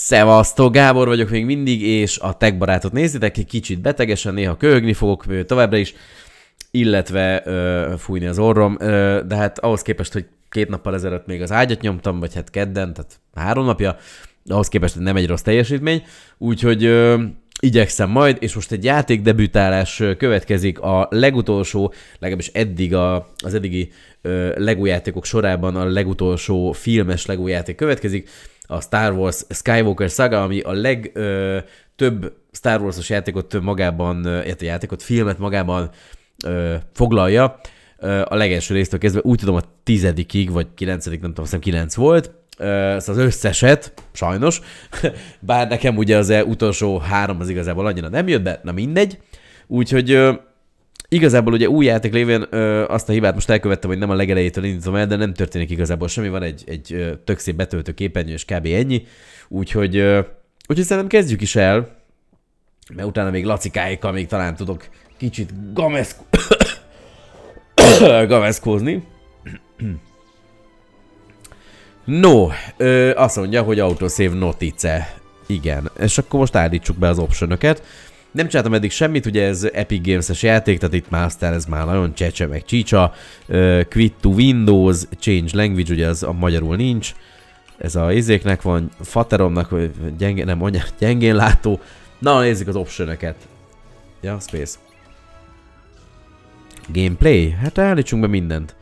Szevasztok, Gábor vagyok még mindig, és a Tech Barátot nézitek, egy kicsit betegesen, néha köhögni fogok továbbra is, illetve fújni az orrom, de hát ahhoz képest, hogy 2 nappal ezelőtt még az ágyat nyomtam, vagy hát kedden, tehát 3 napja, ahhoz képest nem egy rossz teljesítmény, úgyhogy igyekszem majd, és most egy játékdebütálás következik, a legutolsó, legalábbis eddig az eddigi LEGO játékok sorában a legutolsó filmes LEGO játék következik, a Star Wars Skywalker Saga, ami a legtöbb Star Wars-os játékot magában, filmet magában foglalja. A legelső résztől kezdve, úgy tudom a 10-ig, vagy 9-ig, nem tudom, azt hiszem 9 volt, az összeset, sajnos, bár nekem ugye az utolsó 3 az igazából annyira nem jött, de na mindegy. Úgyhogy igazából ugye új játék lévén azt a hibát most elkövettem, hogy nem a legelejétől indítom el, de nem történik igazából semmi, van egy tök szép betöltő képernyő, és kb. Ennyi. Úgyhogy szerintem kezdjük is el, mert utána még lacikáikkal még talán tudok kicsit gameszkózni. No, azt mondja, hogy autosave notice. Igen, és akkor most állítsuk be az optionöket. Nem csináltam eddig semmit, ugye ez Epic Games-es játék, tehát itt már aztán ez már nagyon csecse meg csícsa. Quit to Windows, Change Language, ugye az a magyarul nincs. Ez a izéknek van, Fateromnak, gyengén látó. Na, nézzük az optionöket. Ja, Space. Gameplay? Hát állítsunk be mindent.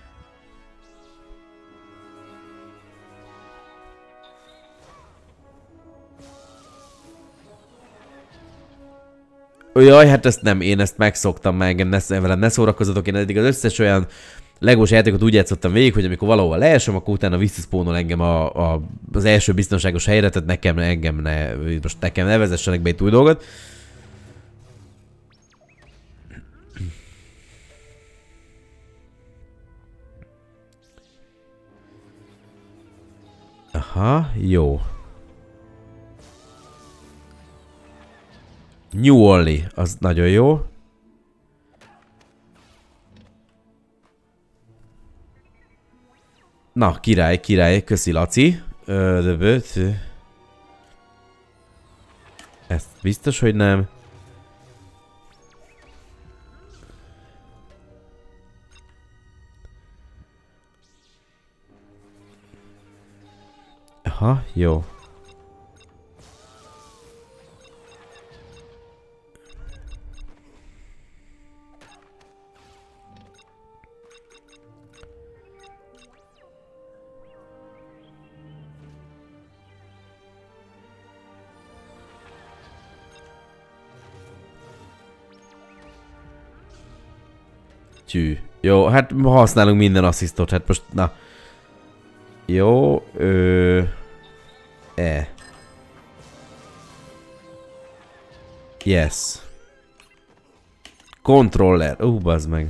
Jaj, hát ezt nem, én ezt megszoktam meg, velem ne szórakozzatok, én eddig az összes olyan legós játékot úgy játszottam végig, hogy amikor valahol leesem, akkor utána visszaszpónol engem az első biztonságos helyre, tehát nekem ne vezessenek be egy új dolgot. Aha, jó. New Orleans, az nagyon jó. Na, király, köszi Laci. Ezt biztos, hogy nem. Aha, jó. Tű. Jó, hát használunk minden asszisztot, hát most, na. Jó, Yes. Controller. Bazd meg.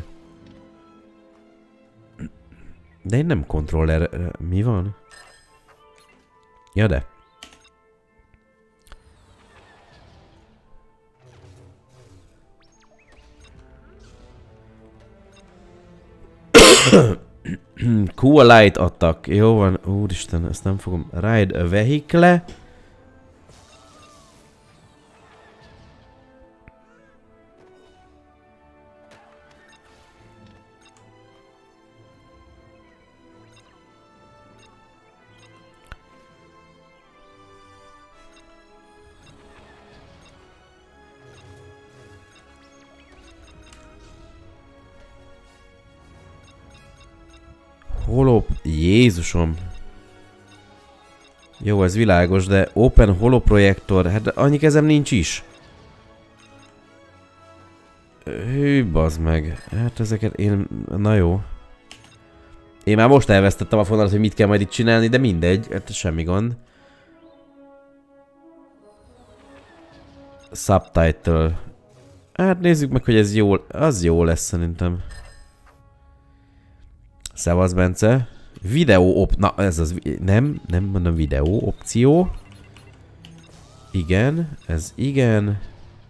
De én nem controller. Mi van? Ja, de. Cool light attack. Jó van. Úristen, ezt nem fogom. Ride a vehicle. Jézusom. Jó, ez világos, de Open holoprojektor, hát annyi kezem nincs is. Hű, bazd meg. Hát ezeket én... Na jó. Én már most elvesztettem a fonalat, hogy mit kell majd itt csinálni, de mindegy. Hát semmi gond. Subtitle. Hát nézzük meg, hogy ez jó... Az jó lesz szerintem. Szevasz, Bence. Videó na ez az... Nem mondom videó opció. Igen, ez igen.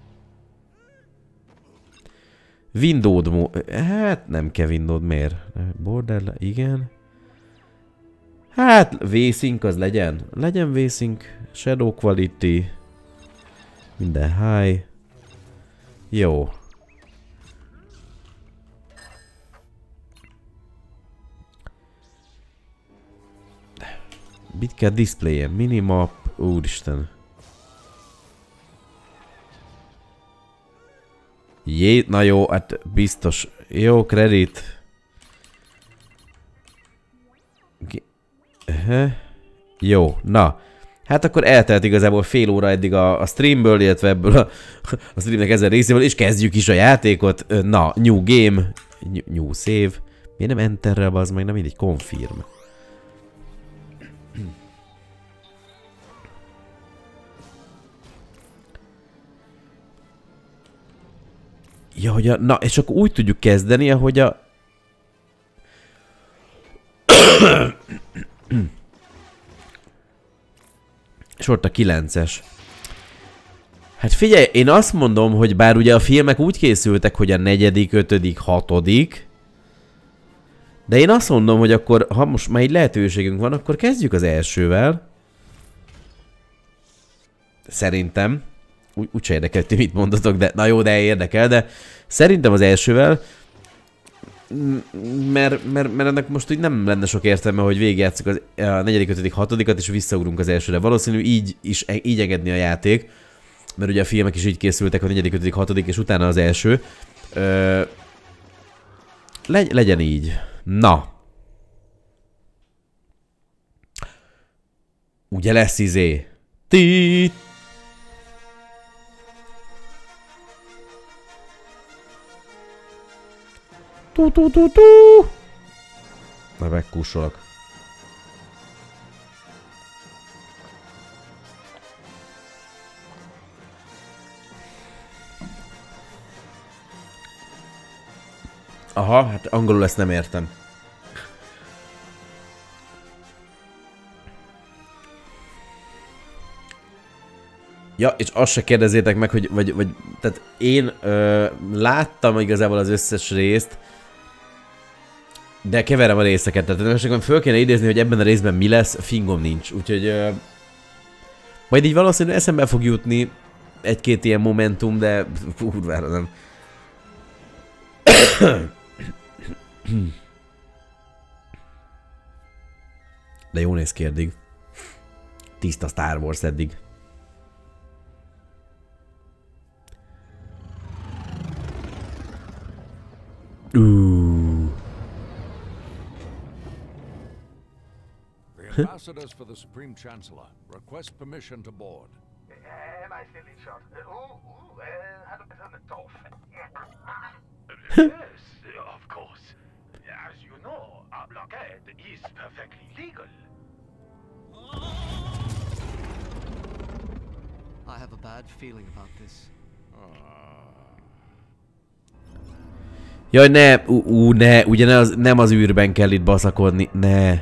Windowed mód. Hát nem kell Windowed, miért? Border, igen. Hát, V-Sync az legyen. Legyen V-Sync. Shadow Quality. Minden high. Jó. Mit kell displayen? Minimap. Úristen. Jé, na jó, hát biztos. Jó, kredit. Jó, na. Hát akkor eltelt igazából fél óra eddig a streamből, illetve ebből a streamnek ezen részéből, és kezdjük is a játékot. Na, new game. New save. Miért nem enterrel, az meg nem mindegy, confirm. Ja, hogy na, és akkor úgy tudjuk kezdeni, ahogy a... És ott a 9-es. Hát figyelj, én azt mondom, hogy bár ugye a filmek úgy készültek, hogy a 4., 5., 6., de én azt mondom, hogy akkor, ha most már egy lehetőségünk van, akkor kezdjük az elsővel. Szerintem. Úgyse érdekel, hogy ti mit mondatok, de na jó, de érdekel, de szerintem az elsővel, mert ennek most úgy nem lenne sok értelme, hogy végigjátszuk a 4., 5., 6. és visszaugrunk az elsőre. Valószínű így engedni a játék, mert ugye a filmek is így készültek, a 4., 5., 6. és utána az első. Legyen így. Na. Ugye lesz izé. Ti. Tu. Na, megkussolok. Aha, hát angolul ezt nem értem. Ja, és azt se kérdezzétek meg, hogy vagy tehát én láttam igazából az összes részt, de keverem a részeket, tehát most föl kéne idézni, hogy ebben a részben mi lesz, fingom nincs, úgyhogy majd így valószínűleg eszembe fog jutni egy-két ilyen momentum, de kurvára nem. De jó néz ki eddig. Tiszta Star Wars eddig. The ambassadors for the Supreme Chancellor request permission to board. Am I still in shot? Had a bit on the top. Yes, of course. As you know, our blockade is perfectly legal. I have a bad feeling about this. Jaj, ne! Ne! Ugye nem az űrben kell itt baszakodni. Ne!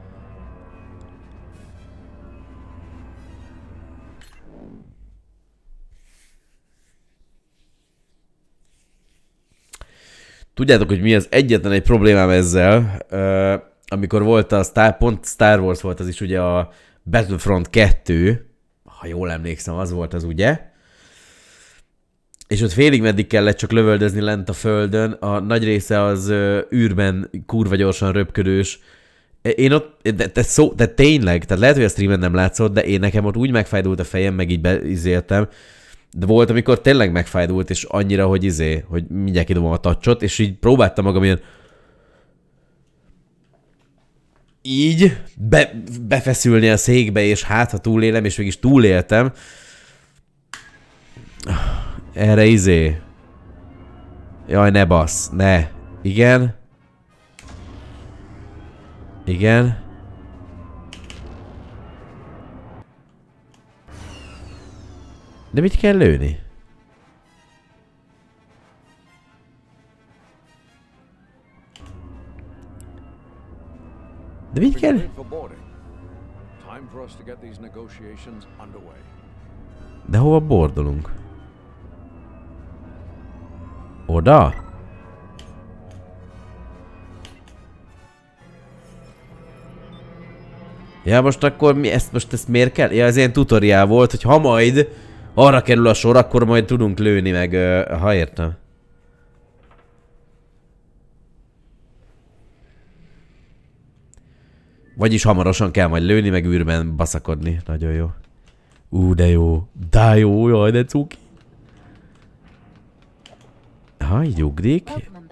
Tudjátok, hogy mi az egyetlen egy problémám ezzel, amikor volt pont Star Wars volt az is ugye a Battlefront 2, ha jól emlékszem, az volt az ugye, és ott félig meddig kellett csak lövöldözni lent a földön, a nagy része az űrben kurva gyorsan röpködős. Én ott, de tényleg, tehát lehet, hogy a streamen nem látszott, de nekem ott úgy megfájdult a fejem, meg így beizéltem, de volt, amikor tényleg megfájdult, és annyira, hogy hogy mindjárt kidobom a touchot, és így próbáltam magam ilyen így befeszülni a székbe, és hát, ha túlélem, és mégis túléltem. Erre Jaj, ne bassz, ne. Igen. Igen. De mit kell lőni? De mit kell? De hova bordolunk? Oda? Ja, most akkor mi ezt miért kell? Ja, ez ilyen tutoriál volt, hogy ha majd arra kerül a sor, akkor majd tudunk lőni meg, ha értem. Vagyis hamarosan kell majd lőni, meg űrben baszakodni. Nagyon jó. De jó. De jó, jaj, de cuki. Ha, így ugrik.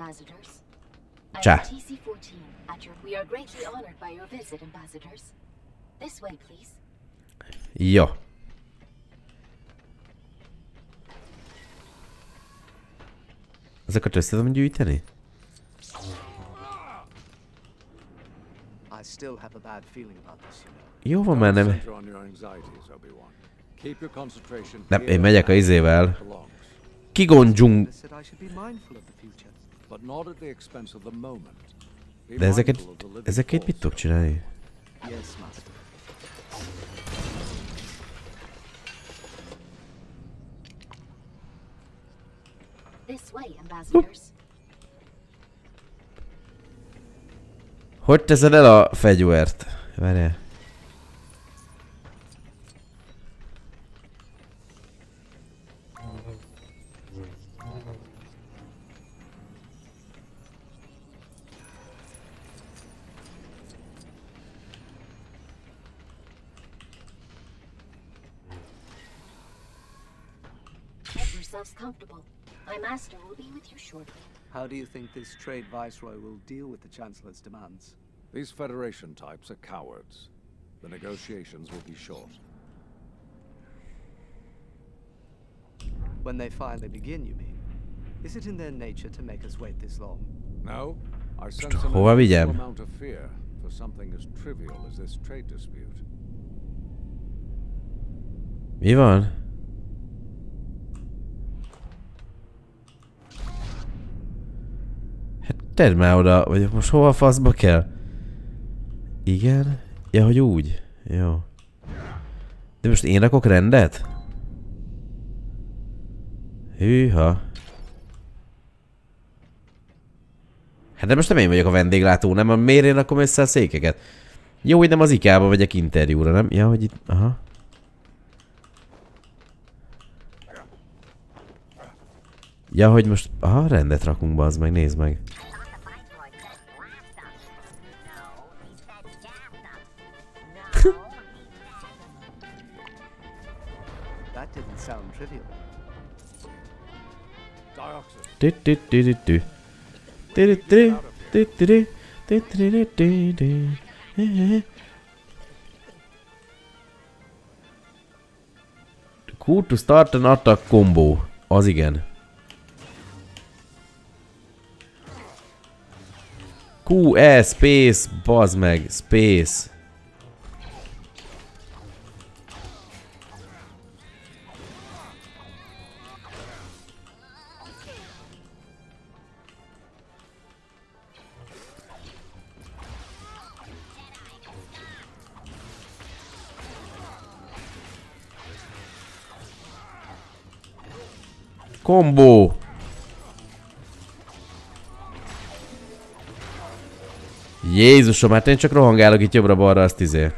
Csá. Jó. Ezeket össze tudom gyűjteni? I still have a bad feeling about this, you know. Jó van már nem. Center on your anxieties, Obi-Wan. Keep your concentration Nem, én here megyek a izével. where it belongs. Kigonjung. They said I should be mindful of the future. But not at the expense of the moment. Be De ezeket, mindful of the living ezeket mit force. tudok csinálni? Yes, Master. This way, ambassadors. Hogy teszed el a fegyvert? Várjál. Get yourselves comfortable. My master will be with you shortly. How do you think this trade viceroy will deal with the Chancellor's demands? These Federation types are cowards. The negotiations will be short. When they finally begin, you mean? Is it in their nature to make us wait this long? No, I sense an hova vigyem? unusual amount of fear for something as trivial as this trade dispute. Mi van? Hát tedd már oda, vagy most hova a faszba kell? Igen? Ja, hogy úgy. Jó. De most én rakok rendet? Hűha. Hát de most nem én vagyok a vendéglátó, nem? Miért én rakom össze a székeket? Jó, hogy nem az IKEA-ba vegyek interjúra, nem? Ja, hogy itt... Aha. Ja, hogy most... Aha, rendet rakunk be, az meg, nézd meg. That didn't sound trivial. Dioxin. Q to start an attack combo. Az igen. Q, E, space, bazd meg, space. Combo. Jézusom, hát én csak rohangálok itt jobbra-balra, azt izé.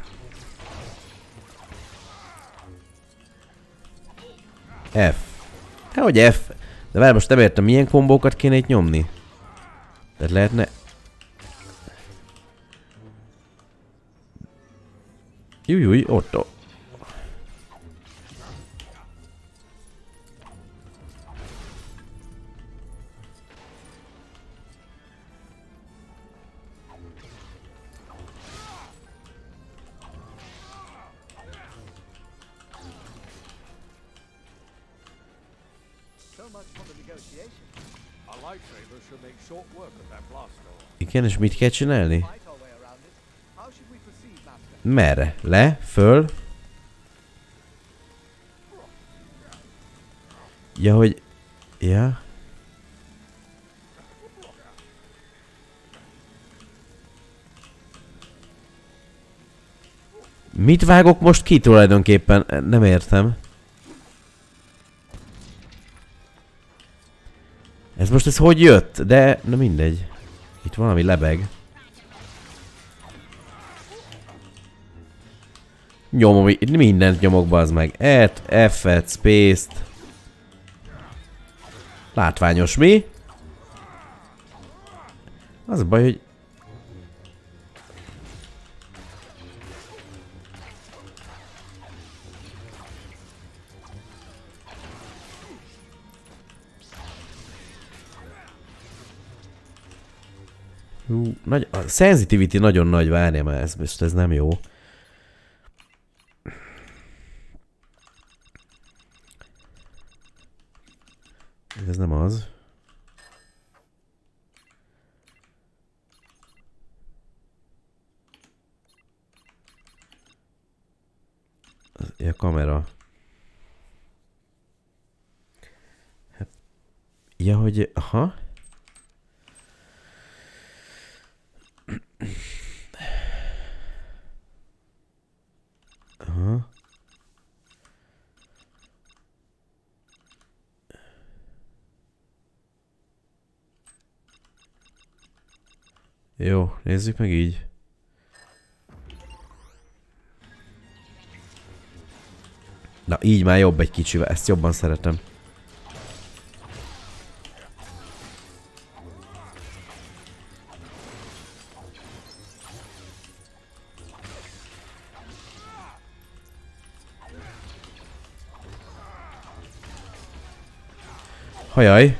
F. Hogy F? De várj, most nem értem, milyen kombókat kéne itt nyomni? Tehát lehetne... Jújjúj, ott. A lightsaber should make short work of that blaster. Igen, és mit kell csinálni? Fight our way around it. How should we proceed, Master? Merre? Le? Föl? Ja, hogy... Ja. Mit vágok most ki tulajdonképpen? Nem értem. Ez most ez hogy jött? De... Na mindegy. Itt valami lebeg. Nyomom, mindent nyomok, bazd meg. F-et, space-t. Látványos, mi? Az a baj, hogy... A sensitivity nagyon nagy, várja már, ez nem jó. Ez nem az. A kamera. Ja, hogy... Aha. Aha. Jó, nézzük meg így. Na, így már jobb egy kicsivel, ezt jobban szeretem. Hajaj.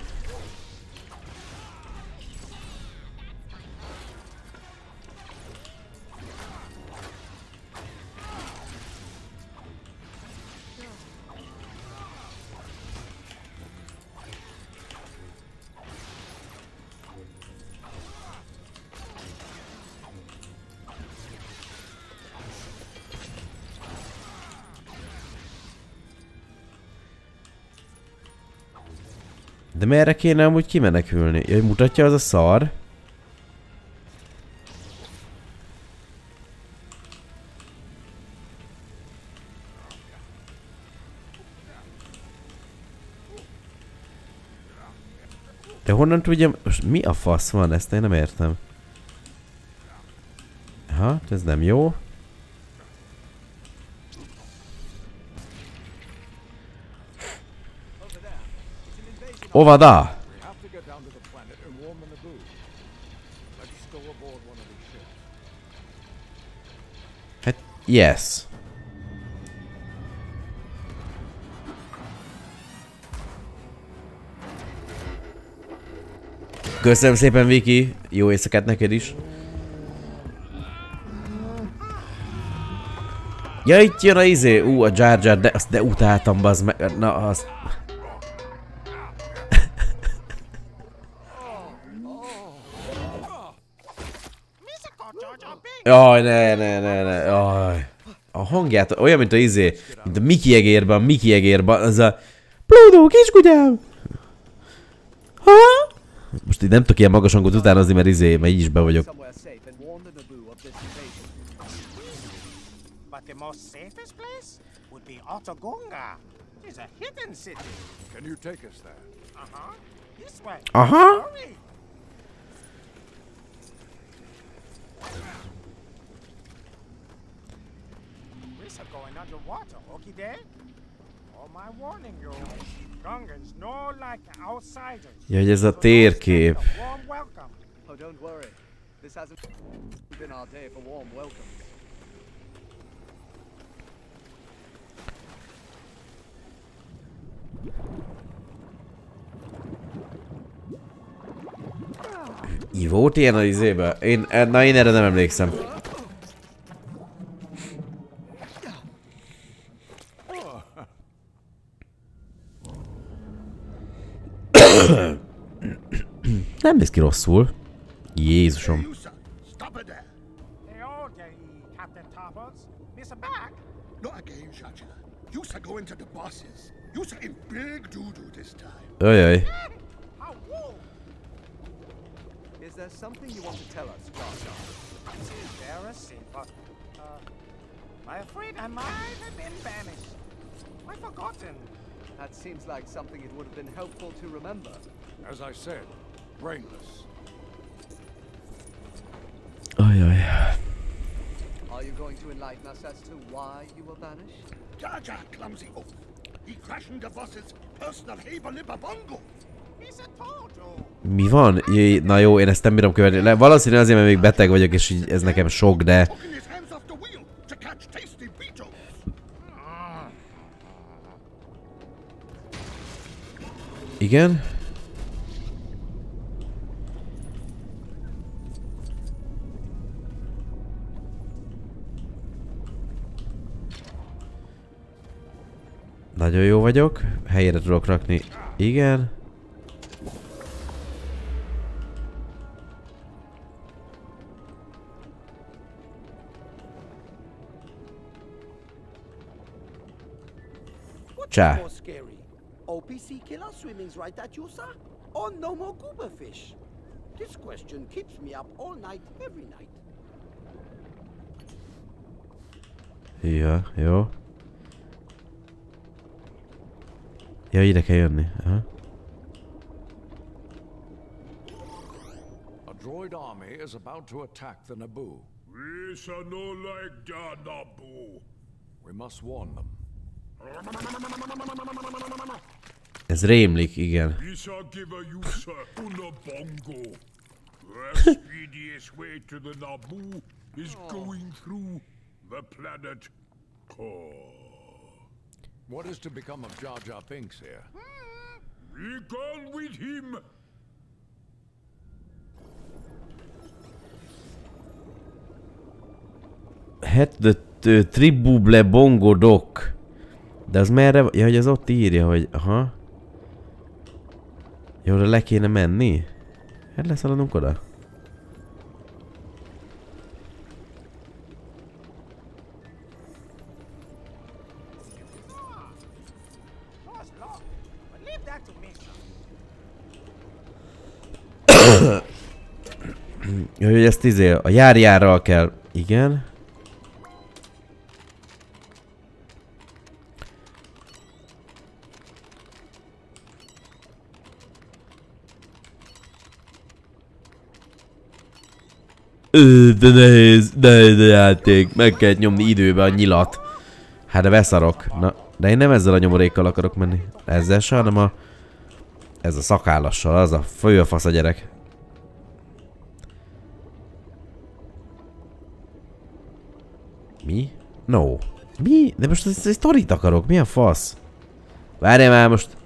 De merre kéne amúgy kimenekülni? Jaj, mutatja az a szar? De honnan tudjam? Most mi a fasz van? Ezt én nem értem. Aha, ez nem jó. Ovada! Hát, yes. Köszönöm szépen, Viki! Jó éjszakát neked is! Ja, itt jön a izé! A Jar Jar, de azt de utáltam, bazd meg! Na, azt... Jaj, ne, jaj. A hangját olyan, mint a izé, mint a Mickey egérben, az a... Plódó, kiskutyám! Ha? Most így nem tudok ilyen magas hangot utánozni, mert izé, mert így is be vagyok. Aha! Ja, hogy ez a térkép. Volt ilyen az izébe? Na én erre nem emlékszem. Nem néz ki rosszul. Jézusom. Ajaj. That seems like something it would have been helpful to remember. As I said, brainless. Ajaj. Are Are you going to enlighten us as to why you were banished? Jar Jar clumsy oaf. He crashed the boss's personal Haber bongo. He's a toto. Mi van? Na jó, én ezt nem bírom követni. Valószínűleg azért, mert még beteg vagyok, és így ez nekem sok, de... Igen? Nagyon jó vagyok. Helyére tudok rakni. Igen. Csá. OPC killer swimming's right at you, sir? Or no more goober fish? This question keeps me up all night, every night. Ja, jó. Ja, ide kell jönni. Aha. A droid army is about to attack the Naboo. We shall no like the Naboo. We must warn them. Ez rémlik, igen. We shall give a user Unabongo. The speediest way to the Naboo is going through the planet core. What is to become of Jar Jar Binks here? Be gone with him. Het the Tribuble Bongo Dock. De az merre? Ja, hogy az ott írja, hogy... Aha. Jó, de le kéne menni? Hát leszaladunk oda. Jó, hogy ezt a járjárral kell. Igen. De nehéz játék. Meg kell nyomni időbe a nyilat. Hát de beszarok. Na, de én nem ezzel a nyomorékkal akarok menni. Ezzel se, hanem ez a szakállassal, az a fő a fasz a gyerek. Mi? No. Mi? De most ezt sztorit akarok. Mi a fasz? Várjál már most.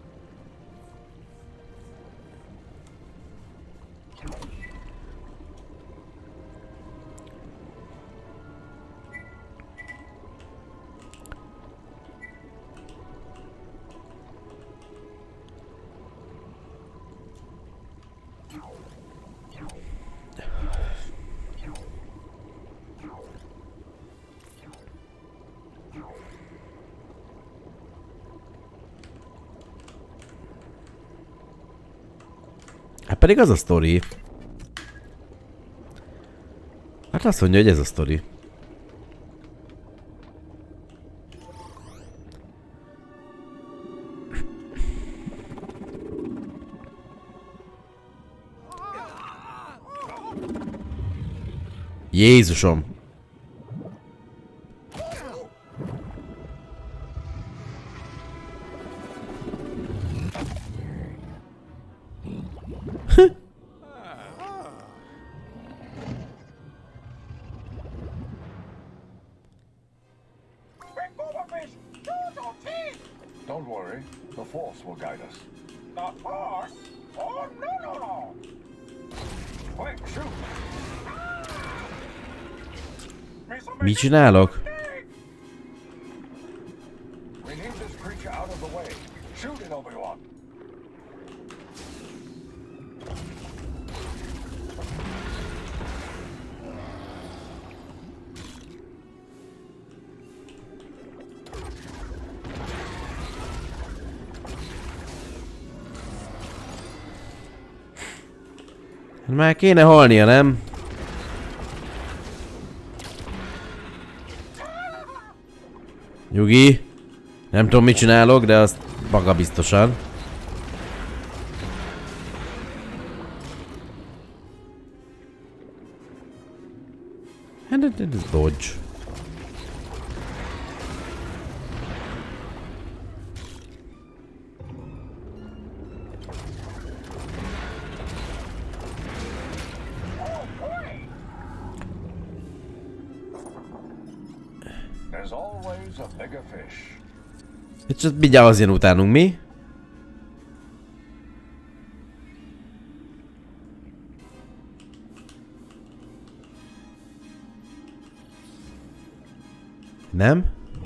Hát pedig az a sztori. Hát azt mondja, hogy ez a sztori. Jézusom! Don't worry, the Force will guide us. The Force? Oh, no. Quick, shoot! Mit csinálok? We need this creature out of the way. Shoot it, Obi-Wan. Már kéne halnia, nem? Nyugi. Nem tudom, mit csinálok, de azt maga biztosan. Hát ez Dodge. There's always a bigger fish. Csak mindjárt az jön utánunk, mi? Nem?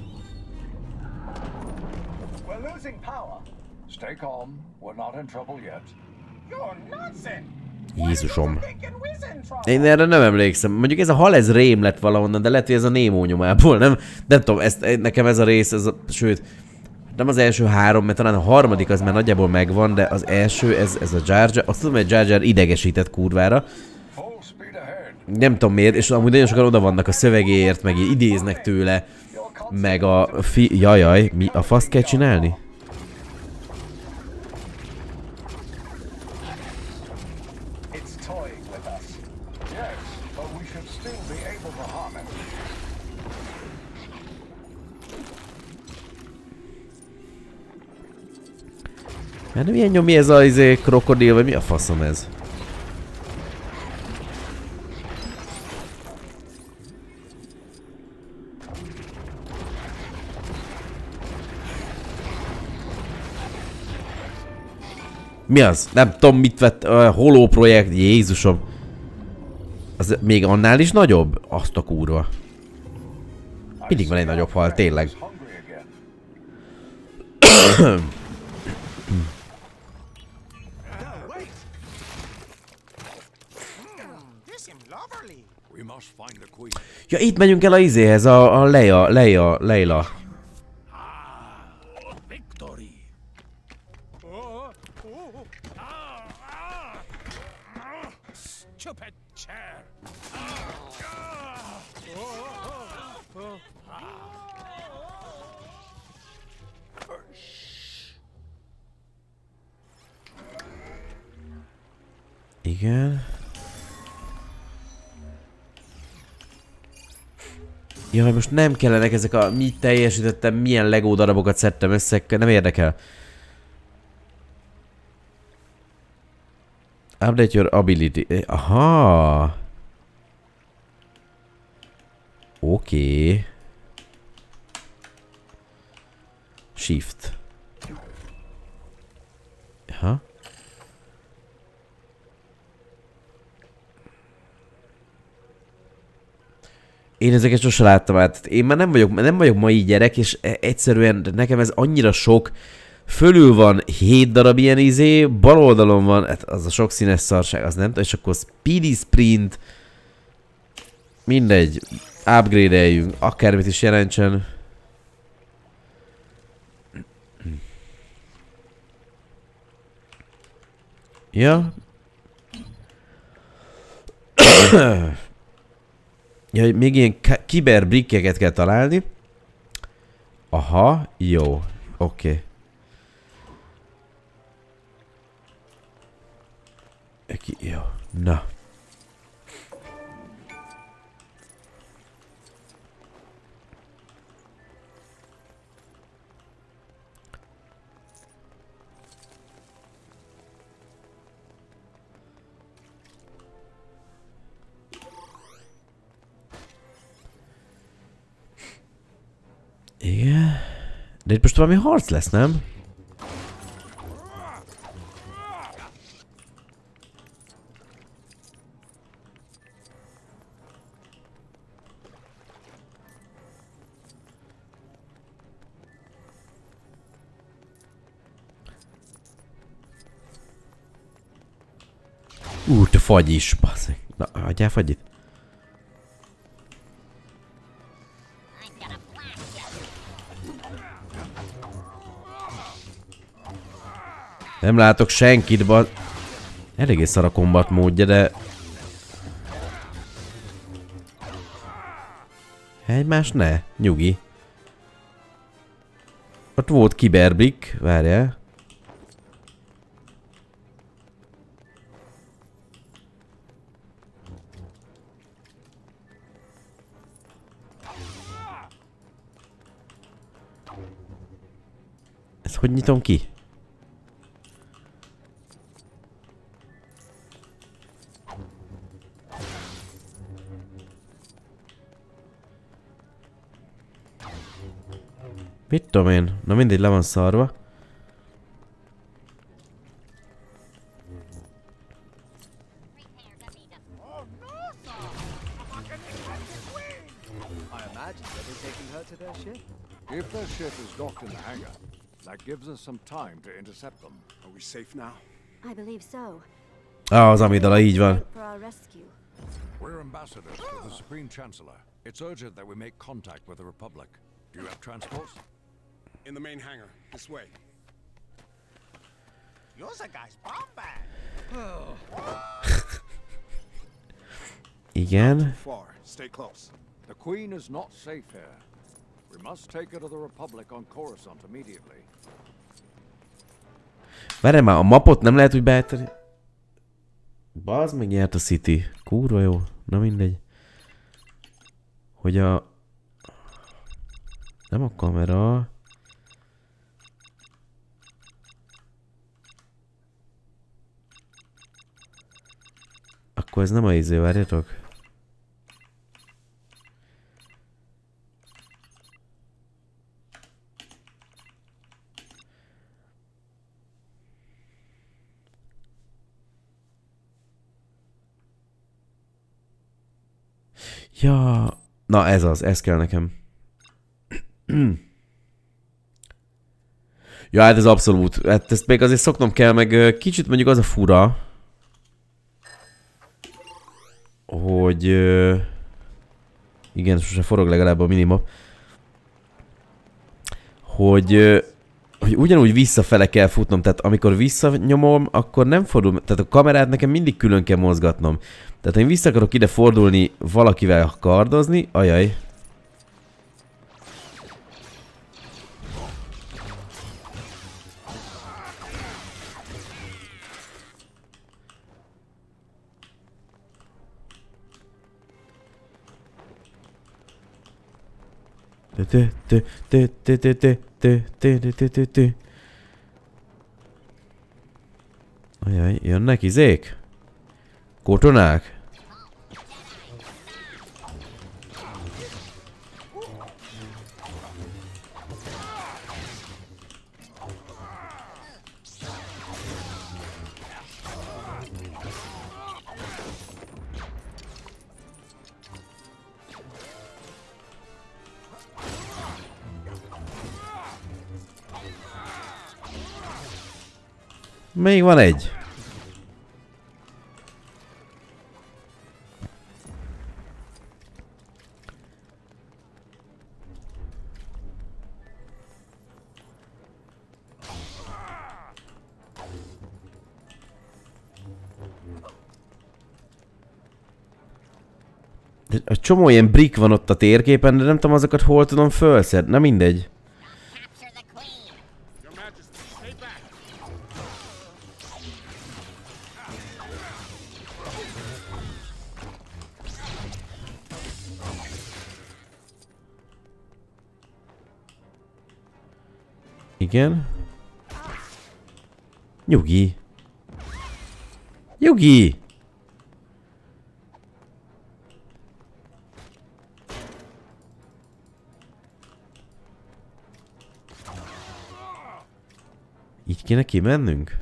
We're losing power. Stay calm. We're not in trouble yet. You're nonsense. Jézusom. Én erre nem emlékszem. Mondjuk ez a hal, ez rém lett valahonnan, de lehet, hogy ez a Nemo nyomából, nem? Nem tudom, nekem ez a rész, sőt, nem az első három, mert talán a harmadik az már nagyjából megvan, de az első, ez a Jar Jar, azt tudom, hogy Jar Jar idegesített kurvára. Nem tudom miért, és amúgy nagyon sokan oda vannak a szövegéért, meg idéznek tőle, meg a jajaj, mi a faszt kell csinálni? Hát milyen nyomi ez a krokodil, vagy mi a faszom ez? Mi az? Nem tudom mit vett a Hollow projekt, Jézusom. Az még annál is nagyobb? Azt a kurva. Mindig van egy nagyobb hal, tényleg. Ja, itt megyünk el a izéhez, a Leila. Igen. Ja, most nem kellenek ezek a mit teljesítettem, milyen Lego darabokat szedtem össze, nem érdekel. Update your ability. Aha. Oké. Shift. Aha. Én ezeket sose láttam át. Én már nem vagyok mai gyerek, és egyszerűen nekem ez annyira sok. Fölül van 7 darab ilyen bal oldalon van, hát az a sok színes szarság, az nem tudom, és akkor Speedy Sprint. Mindegy. Upgrade-eljünk, akármit is jelentsen. Ja. Ja, még ilyen kiberbrikkeket kell találni. Aha, jó. Oké. Jó, na. Igen. De itt most valami harc lesz, nem? Te fagy is, basszik. Na, adjál fagyit. Nem látok senkit, eléggé szar a kombat módja, de... Egymás ne, nyugi. Ott volt kiberbrick, várjál. Ezt hogy nyitom ki? Mit tudom én? Na mindegy, le van szarva. If their ship is docked in the hangar, that gives us some time to intercept them. Are we safe now? I believe so. Az amidala, így van. For our rescue. We're ambassadors to the Supreme Chancellor. It's urgent that we make contact with the Republic. Do you have transports? In the main hangar. This way. You're the guy's bomb bag. Igen. Far. Stay close. The Queen is not safe here. We must take her to the Republic on Coruscant immediately. Várj már, a mapot nem lehet úgy beállítani? Bazd meg, nyert a City. Kurva jó. Na mindegy. Hogy a... Nem a kamera... Akkor ez nem a izé, várjatok. Ja, na ez az, ez kell nekem. Ja, hát ez abszolút. Hát ezt még azért szoknom kell, meg kicsit mondjuk az a fura, hogy... Igen, sose forog legalább a minimap. Hogy ugyanúgy visszafele kell futnom, tehát amikor visszanyomom, akkor nem fordul, tehát a kamerát nekem mindig külön kell mozgatnom. Tehát én vissza akarok ide fordulni valakivel kardozni, ajaj. Ajaj, jönnek izék? Kotonák? Még van egy. A csomó ilyen brick van ott a térképen, de nem tudom azokat hol tudom felszedni. Na mindegy. Igen. Nyugi. Nyugi! Így kéne kimennünk?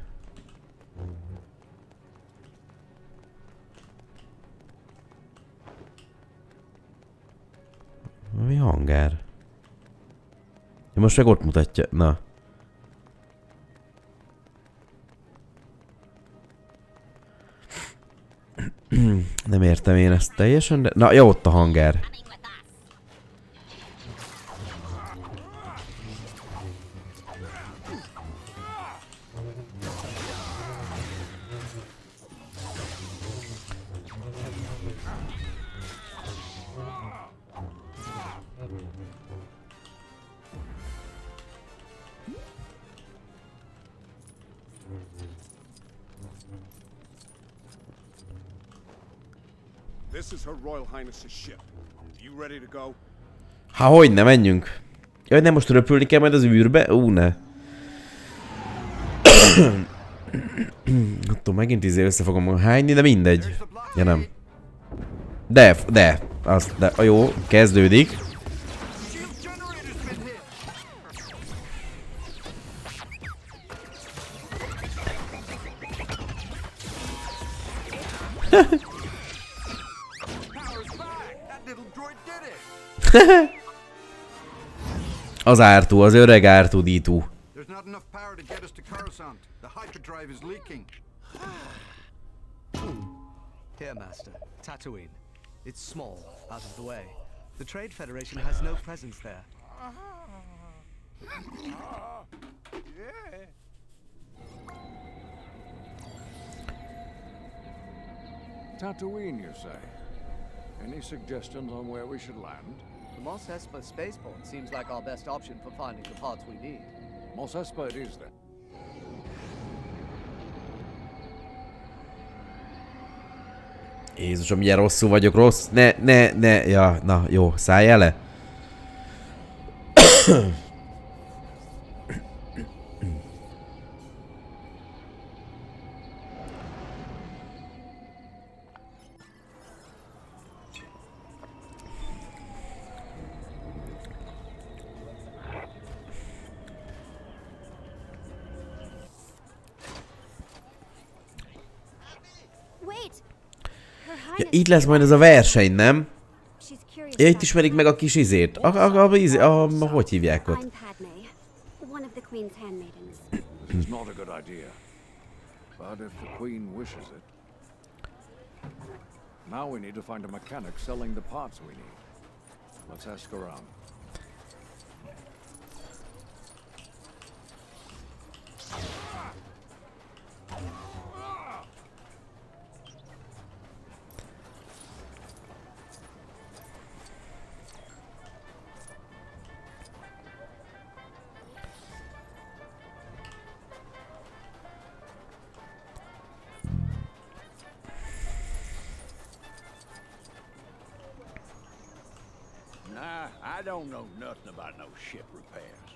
Mi hangár? Ja, most meg ott mutatja. Na. Nem értem én ezt teljesen, de... Na, jó, ott a hangár. This is Her Royal Highness's ship. Are you ready to go? Há, hogyne, menjünk. Jaj, nem most röpülni kell majd az űrbe? Ne. Attól megint össze fogom hányni, de mindegy. Ja nem. De. Jó, kezdődik. Az ártú, az öreg ártudítú. There's not enough power to get us to Coruscant. The hyperdrive is leaking. Here, Master. Tatooine. It's small, out of the way. The Trade Federation has no presence there. Tatooine, you say? Any suggestions on where we should land? The Mos Espa spaceport seems like our best option for finding the parts we need. Mos Espa it is then. Jézusom, milyen rosszul vagyok, rossz. Ne. Ja, na jó, szállj le. Ja, itt lesz majd ez a verseny, nem? Ja, itt ismerik meg a kis izét. Hogy hívják ott? This is not a good idea. But if the Queen wishes it. Now we need to find a mechanic selling the parts we need. Let's ask around. I don't know nothing about no ship repairs.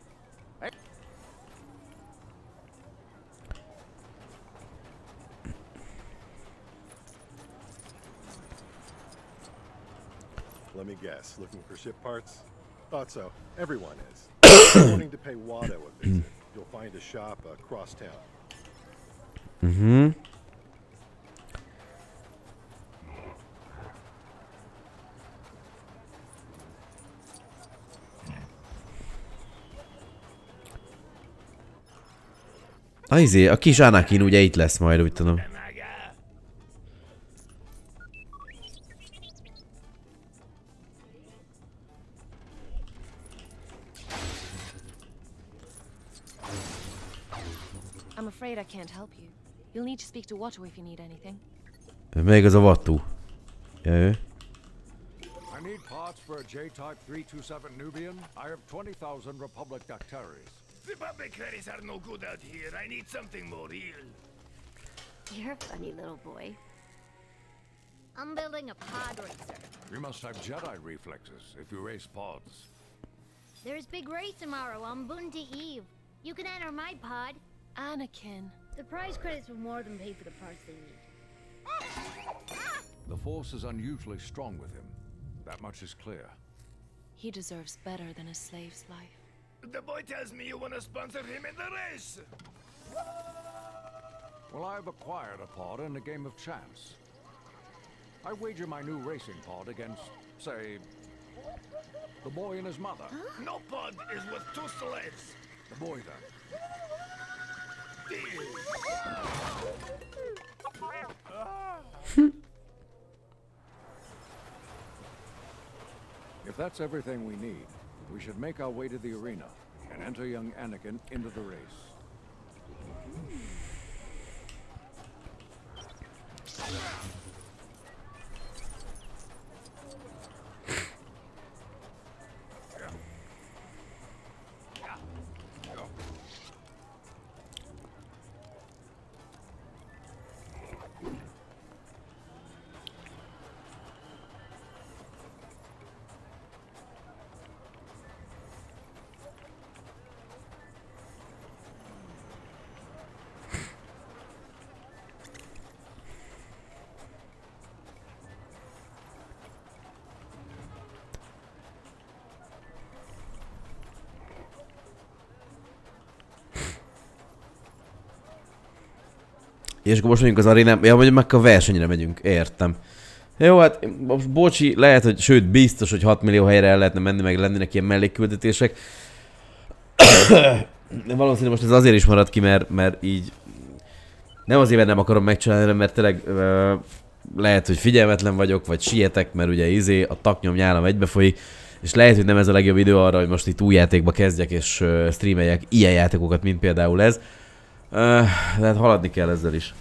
Let me guess. Looking for ship parts? Thought so. Everyone is. Wanting to pay Watto a visit. You'll find a shop across town. Mm-hmm. A kis Anakin ugye itt lesz majd, úgy tudom. I'm afraid I can't help you. You'll need to speak to Watto if you need anything. Még az a Watto. Ja, ő. I need parts for a J-Type 327 Nubian. I have 20,000 Republic Dactaries. Republic credits are no good out here. I need something more real. You're a funny little boy. I'm building a pod racer. You must have Jedi reflexes if you race pods. There's big race tomorrow on Bunty Eve. You can enter my pod. Anakin. The prize credits will more than pay for the parts they need. The Force is unusually strong with him. That much is clear. He deserves better than a slave's life. The boy tells me you want to sponsor him in the race. Well, I've acquired a pod in a game of chance. I wager my new racing pod against, say, the boy and his mother. Huh? No pod is worth two slaves. The boy, then. If that's everything we need, we should make our way to the arena and enter young Anakin into the race. És akkor most megyünk az arénám, ja, meg a versenyre megyünk, értem. Jó, hát most bocsi, lehet, hogy sőt, biztos, hogy 6 millió helyre el lehetne menni, meg lennének ilyen mellékküldetések. Valószínűleg most ez azért is maradt ki, mert így nem azért nem akarom megcsinálni, mert tényleg lehet, hogy figyelmetlen vagyok, vagy sietek, mert ugye a taknyom nyálam egybefolyik, és lehet, hogy nem ez a legjobb idő arra, hogy most itt új játékba kezdjek és streameljek ilyen játékokat, mint például ez. De hát haladni kell ezzel is.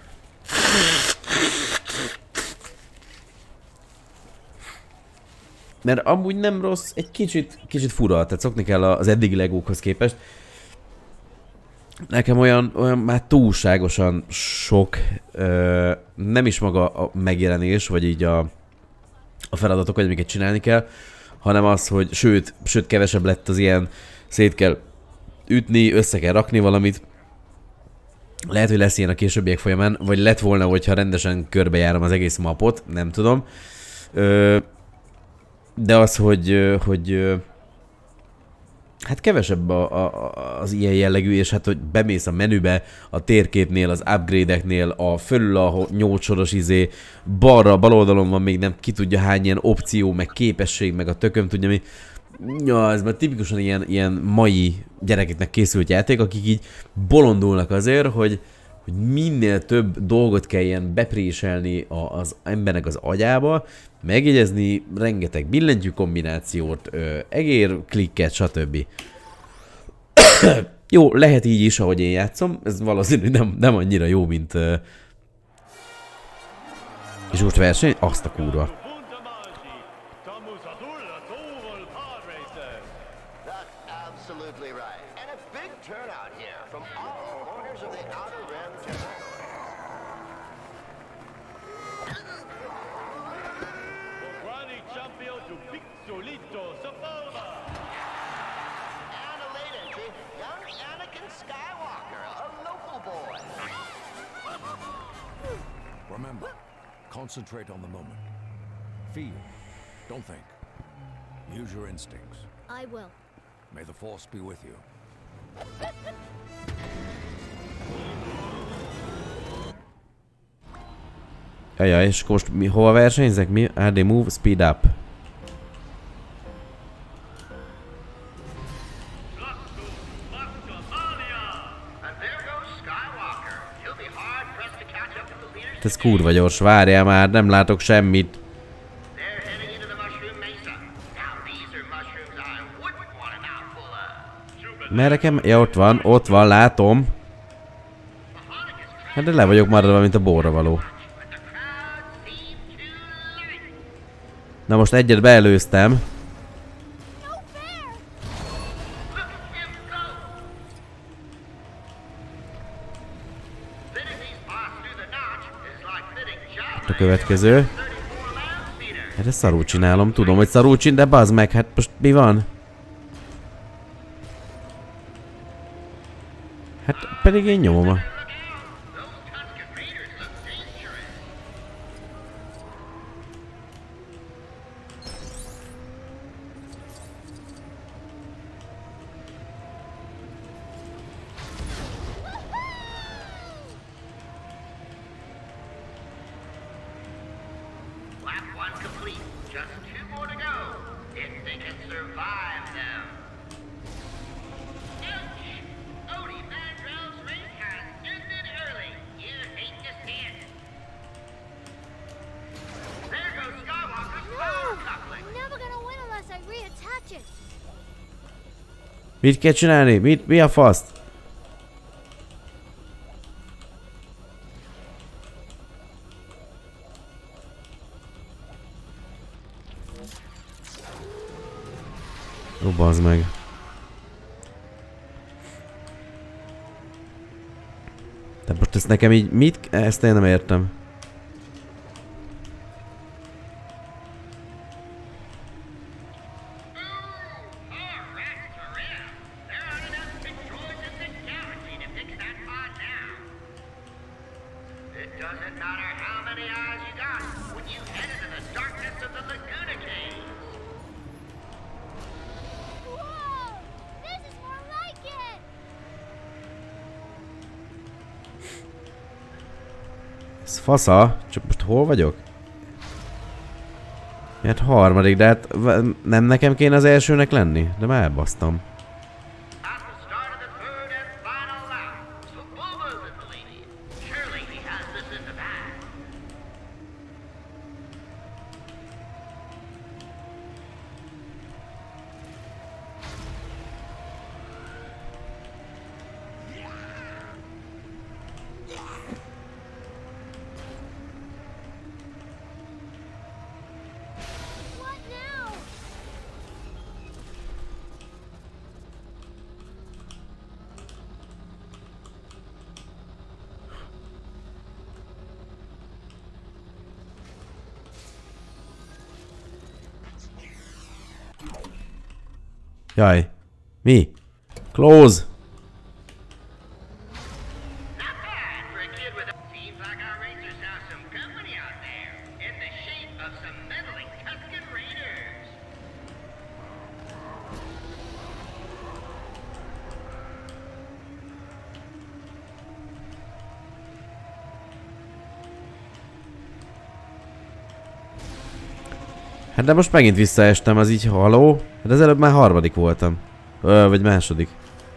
Mert amúgy nem rossz, egy kicsit fura, tehát szokni kell az eddigi legókhoz képest. Nekem olyan már túlságosan sok, nem is maga a megjelenés, vagy így a feladatok, vagy amiket csinálni kell, hanem az, hogy sőt kevesebb lett az ilyen, szét kell ütni, össze kell rakni valamit. Lehet, hogy lesz ilyen a későbbiek folyamán, vagy lett volna, hogyha rendesen körbejárom az egész mapot, nem tudom. De az, hogy hát kevesebb az ilyen jellegű, és hát, hogy bemész a menübe, a térképnél, az upgrade-eknél, a fölül a 8 soros balra, bal oldalon van még nem ki tudja hány ilyen opció, meg képesség, meg a tököm tudja mi. Ja, ez már tipikusan ilyen mai gyerekeknek készült játék, akik így bolondulnak azért, hogy minél több dolgot kelljen bepréselni az embernek az agyába, megjegyezni rengeteg billentyű kombinációt, egér, klikket, stb. Jó, lehet így is, ahogy én játszom, ez valószínű nem annyira jó, mint... És most verseny? Azt a kurva. Remember, concentrate on the moment. Feel, don't think. Use your instincts. I will. May the Force be with you. Jajjaj, és most hova versenyzek? Mi? AD Move, Speed Up. Ez kurva gyors, várjál már, nem látok semmit. Merre? Ja, ott van, látom. Hát de le vagyok maradva, mint a borra való. Na most egyet beelőztem. A következő. Hát ezt szarul csinálom, tudom, hogy szarul csinál, de bazd meg, hát most mi van? Hát pedig én nyomom. Mit kell csinálni? Mi a fasz? Ó, bazd meg. De most ezt nekem így mit? Ezt én nem értem. Ez fasza, csak most hol vagyok? Hát harmadik, de hát nem nekem kéne az elsőnek lenni? De már elbasztam. Jaj. Mi? Close. Hát de most megint visszaestem, az így haló? Hát az előbb már harmadik voltam. Vagy második.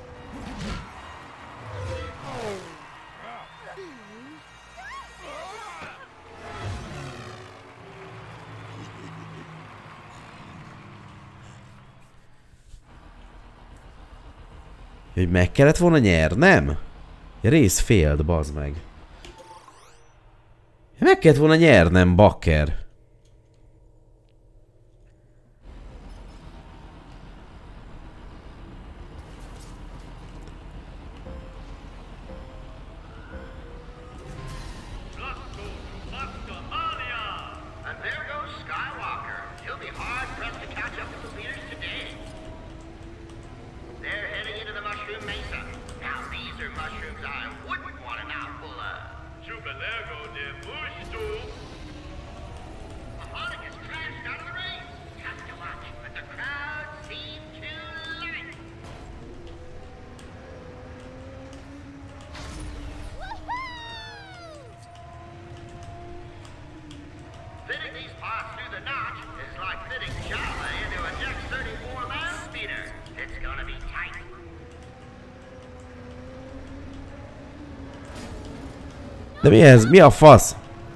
Hogy meg kellett volna nyernem? Rész failed, bazd meg. Meg kellett volna nyernem, bakker. De mi ez? Mi a fasz?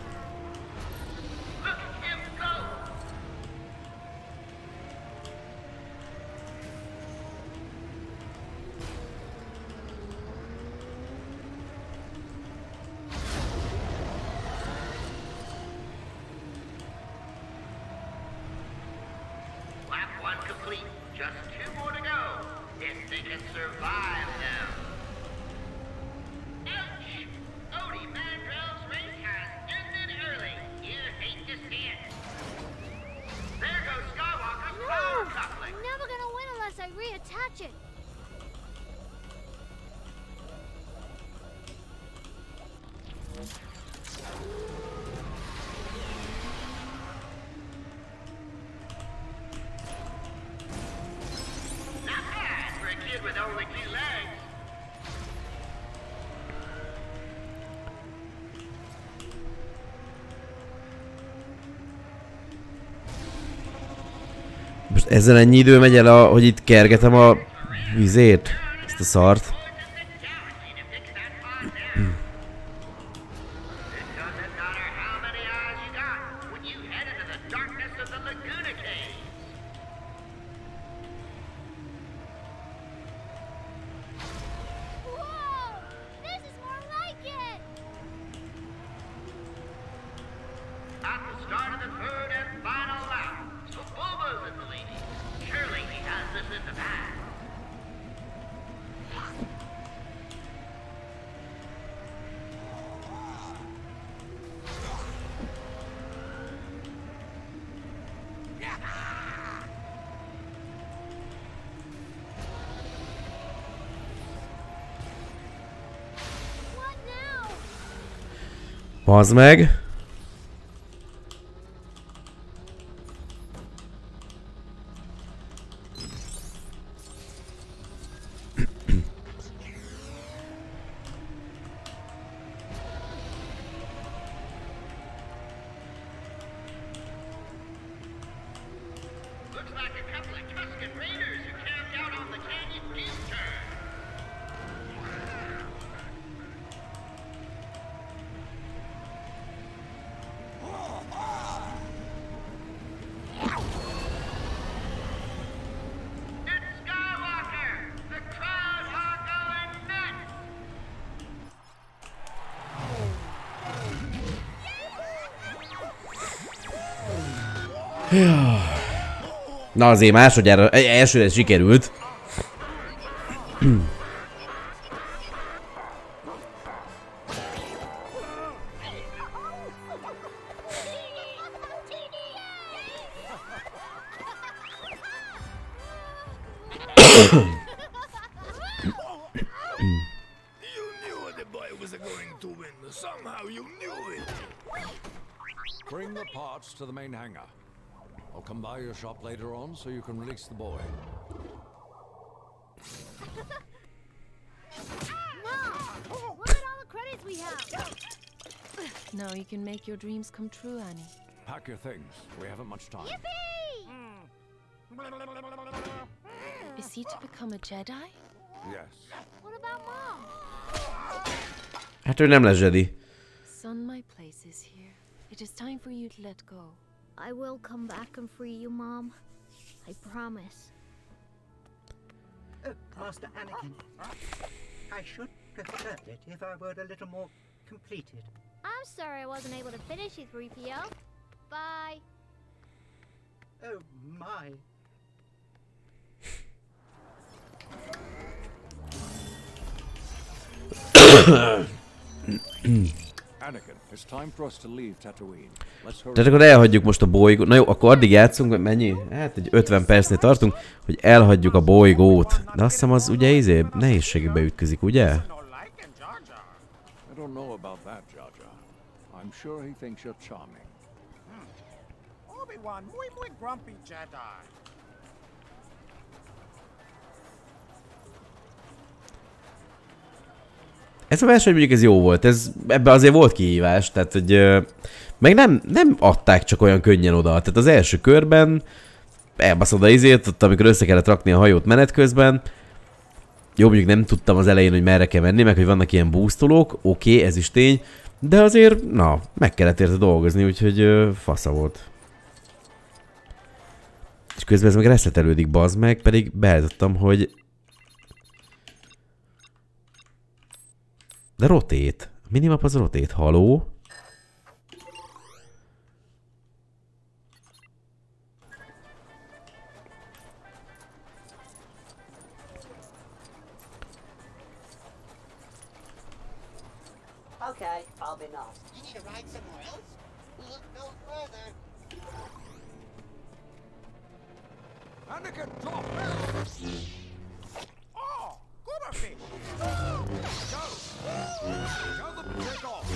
Most ezzel ennyi idő megy el, hogy itt kergetem a vizét? Ezt a szart. Bazd meg! Na azért másodjára, elsőre sikerült. Bring the parts to the main hangar. I'll come by your shop later on so you can release the boy. Mom! Look at all the credits we have! Now you can make your dreams come true, Annie. Pack your things. We haven't much time. Yippee! Is he to become a Jedi? Yes. What about Mom? Hát ő nem lesz Jedi. Son, my place is here. It is time for you to let go. I will come back and free you, Mom. I promise. Master Anakin, I should prefer it if I were a little more completed. I'm sorry I wasn't able to finish you, 3PO. Bye. Oh my. Anakin, it's time for us to leave Tatooine. Let's hurry. Tehát akkor elhagyjuk most a bolygót. Na jó, akkor addig játszunk, hogy mennyi? Hát egy 50 percnél tartunk, hogy elhagyjuk a bolygót. De azt hiszem az ugye nehézségbe ütközik, ugye? I don't know about that, Jar Jar. I'm sure he thinks you're charming. Obi-Wan, muy grumpy Jedi. Ez a verseny mondjuk ez jó volt, ebben azért volt kihívás, tehát hogy meg nem adták csak olyan könnyen oda, tehát az első körben elbaszod a izét, ott amikor össze kellett rakni a hajót menet közben, jó, mondjuk nem tudtam az elején, hogy merre kell menni, meg hogy vannak ilyen boostolók, oké, ez is tény, de azért, na, meg kellett érte dolgozni, úgyhogy fasza volt. És közben ez meg reszetelődik, bazd meg, pedig beállítottam, hogy... De rotate. Minimap az rotate. Haló? Okay, I'll be nice. You need to ride somewhere else? Look no further. Anakin, drop! Oh, Goober fish! Go! Tell them to take off!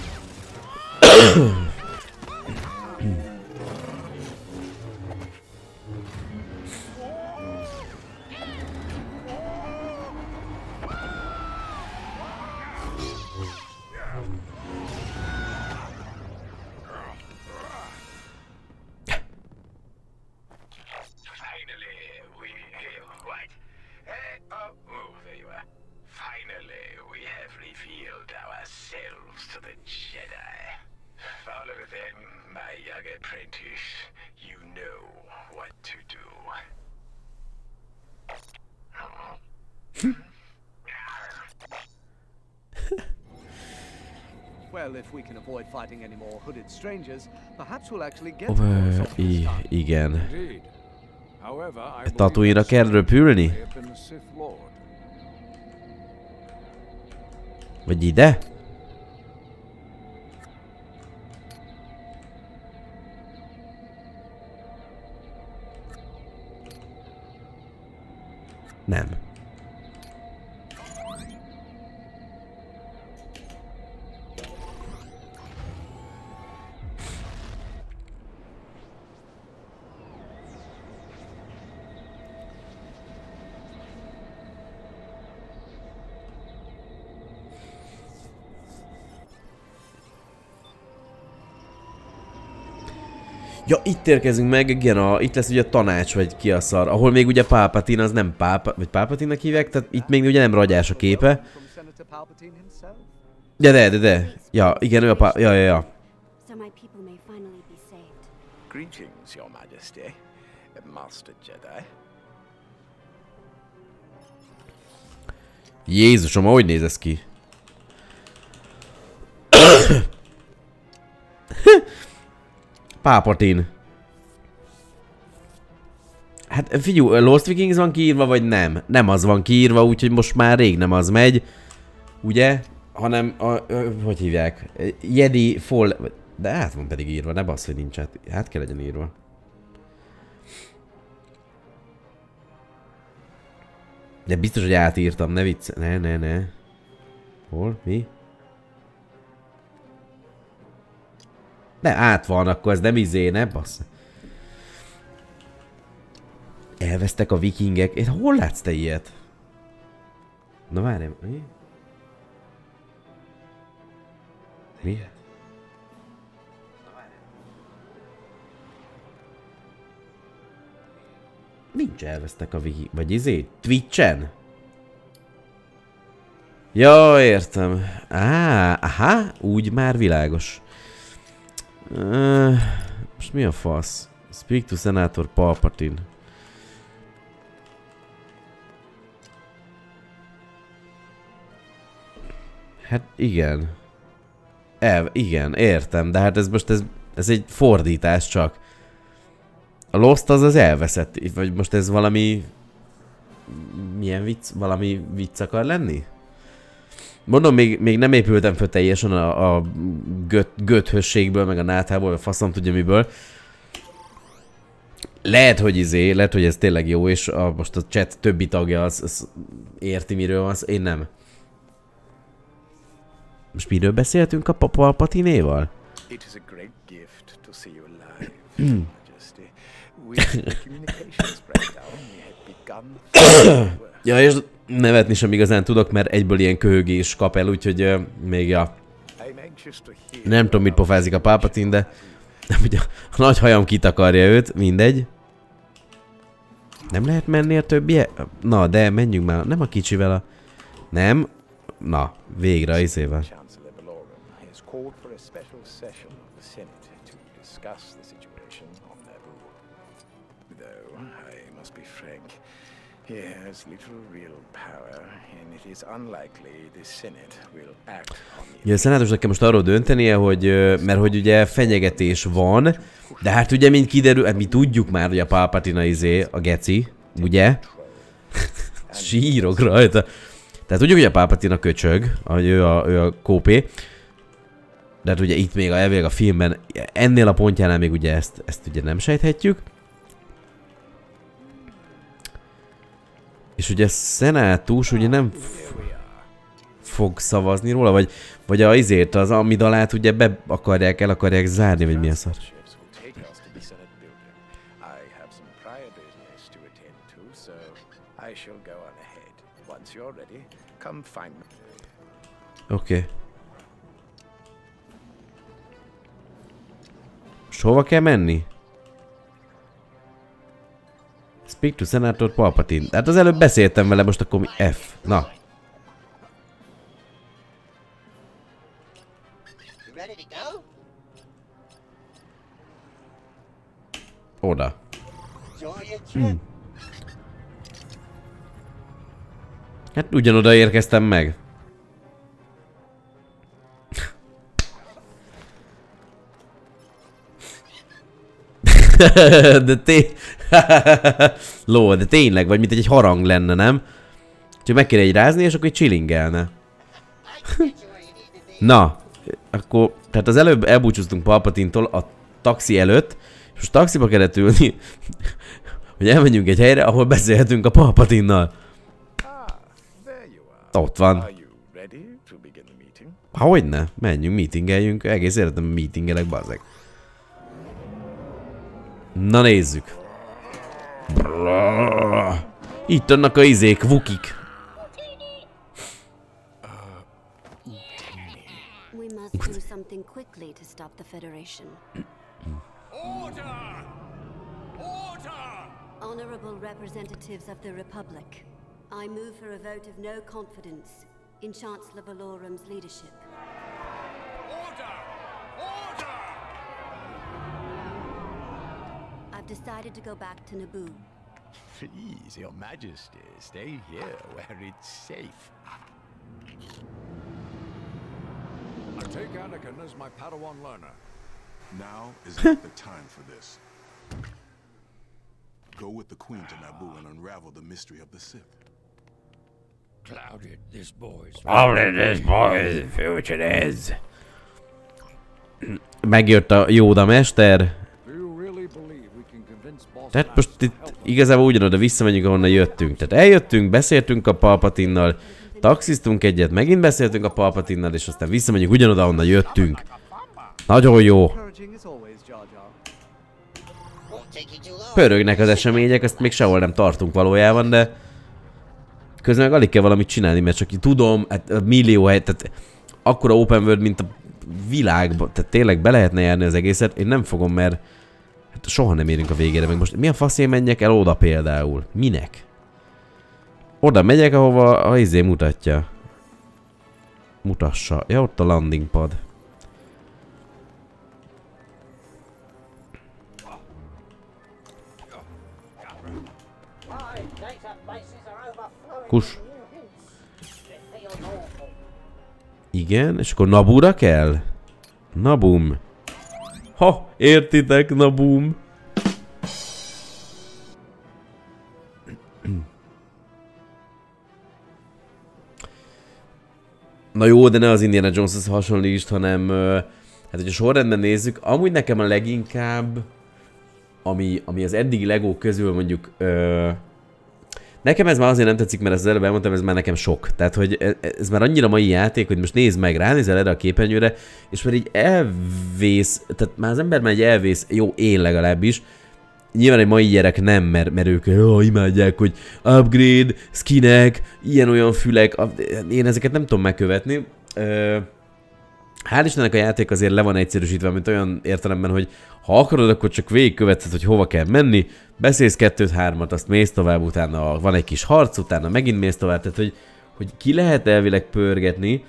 Well, if we can avoid fighting any more hooded strangers, perhaps we'll actually get more Igen. Indeed. However, I Tatooine-ra kell röpülni? may have been the Sith Lord. Vagy ide? Nem. Ja, itt érkezünk meg, igen, itt lesz ugye a tanács, vagy ki a szar, ahol még ugye Palpatine, az nem vagy Palpatine-nek hívják, tehát itt még ugye nem ragyás a képe. De. Ja, igen, ő a ja. So my people may finally be saved. Greetings, Your Majesty, Master Jedi. Jézusom, hogy néz ez ki? Palpatine. Hát figyelj, Lost Vikings van kiírva, vagy nem? Nem az van kiírva, úgyhogy most már rég nem az megy. Ugye? Hanem, hogy hívják? Jedi Fall... De át van pedig írva, ne bassz, hogy nincs át. Hát kell legyen írva. De biztos, hogy átírtam, ne vicc... Ne. Hol? Mi? De át van, akkor ez nem ne bassz. Elvesztek a vikingek. Én hol látsz te ilyet? Na várj, mi? Mi? Nincs elvesztek a vikingek. Vagy Twitchen? Ja, értem. Aha, úgy már világos. Most mi a fasz? Speak to Senator Palpatine. Hát igen. Igen, értem, de hát ez most ez egy fordítás csak. A Lost az elveszett, vagy most ez valami... Milyen vicc? Valami vicc akar lenni? Mondom, még nem épültem föl teljesen a göthösségből, meg a náthából, vagy faszom tudja miből. Lehet, hogy ez tényleg jó, és most a chat többi tagja az érti, miről van, én nem. Most miről beszéltünk a Palpatinéval? It is a great gift to see you alive, Majesty. With the communications breakdown, we had begun. Ja, és nevetni sem igazán tudok, mert egyből ilyen köhögés kap el, úgyhogy még nem tudom, mit pofázik a Palpatine, de ugye a nagy hajam kitakarja őt, mindegy. Nem lehet menni a többie? Na, de menjünk már, nem a kicsivel a... Nem? Na, végre izével. He has little real power, and it is unlikely the Senate will act on it. Ja, a szenátusnak kell most arról döntenie, hogy, mert hogy ugye fenyegetés van, de hát ugye mint kiderül, hát mi tudjuk már, hogy a Palpatine a geci, ugye? Sírok rajta. Tehát tudjuk, hogy a Palpatine a köcsög, hogy ő a kópé. De hát ugye itt még elvileg a filmben, ennél a pontjánál még ugye ezt ugye nem sejthetjük. És ugye a szenátus ugye nem fog szavazni róla, vagy az amidalát ugye el akarják zárni, vagy mi a szar. Oké. És hova kell menni? Speak to Senator Palpatine. Hát az előbb beszéltem vele, most akkor mi F. Na. Oda. Hát ugyanoda érkeztem meg. de tényleg, vagy mint egy harang lenne, nem? Csak meg kéne egy rázni, és akkor egy chillingelne. Na, akkor, tehát az előbb elbúcsúztunk Palpatine-tól a taxi előtt, és most taxiba kellett ülni, hogy elmenjünk egy helyre, ahol beszélhetünk a Palpatine-nal. Ott van. Hogyne? Menjünk, meetingeljünk, egész életem meetingelek, bazzeg. Na nézzük. Itt annak a izék, vukik. We must do something quickly to stop the Federation. Order! Order! Honorable representatives of the Republic, I move for a vote of no confidence in Chancellor Valorum's leadership. Order! Order! I've decided to go back to Naboo. Please, Your Majesty, stay here where it's safe. I take Anakin as my Padawan learner. Now is not the time for this. Go with the Queen to Naboo and unravel the mystery of the Sith. Clouded this boy's future is. Megjött a Yoda mester. Tehát most itt igazából ugyanoda visszamegyünk, ahonnan jöttünk. Tehát eljöttünk, beszéltünk a Palpatinnal, taxiztunk egyet, megint beszéltünk a Palpatinnal, és aztán visszamegyünk ugyanoda, ahonnan jöttünk. Nagyon jó. Pörögnek az események, ezt még sehol nem tartunk valójában, de közben meg alig kell valamit csinálni, mert csak tudom, hát millió hely, tehát akkora open world, mint a világban, tehát tényleg be lehetne járni az egészet, én nem fogom, mert hát soha nem érünk a végére, meg most milyen faszén menjek el oda például? Minek? Oda megyek, ahova a izé mutatja. Mutassa. Ja, ott a landing pad. Kus. Igen, és akkor Naboo-ra kell? Nabum. Ha, értitek, Nabum. Na jó, de ne az Indiana Jones-hoz hasonlítsd, hanem hát hogyha sorrendben nézzük, amúgy nekem a leginkább, ami az eddigi Lego közül mondjuk nekem ez már azért nem tetszik, mert ezt az előbb elmondtam, ez már nekem sok. Tehát, hogy ez már annyira mai játék, hogy most nézd meg, ránézel erre a képernyőre, és már így elvész, tehát már az ember már egy elvész, jó, én legalábbis. Nyilván egy mai gyerek nem, mert ők imádják, hogy upgrade, skinek, ilyen-olyan fülek, én ezeket nem tudom megkövetni. Hál' Istennek a játék azért le van egyszerűsítve, mint olyan értelemben, hogy ha akarod, akkor csak végigköveted, hogy hova kell menni, beszélsz 2-3-at, azt mész tovább, utána van egy kis harc, utána megint mész tovább, tehát hogy ki lehet elvileg pörgetni,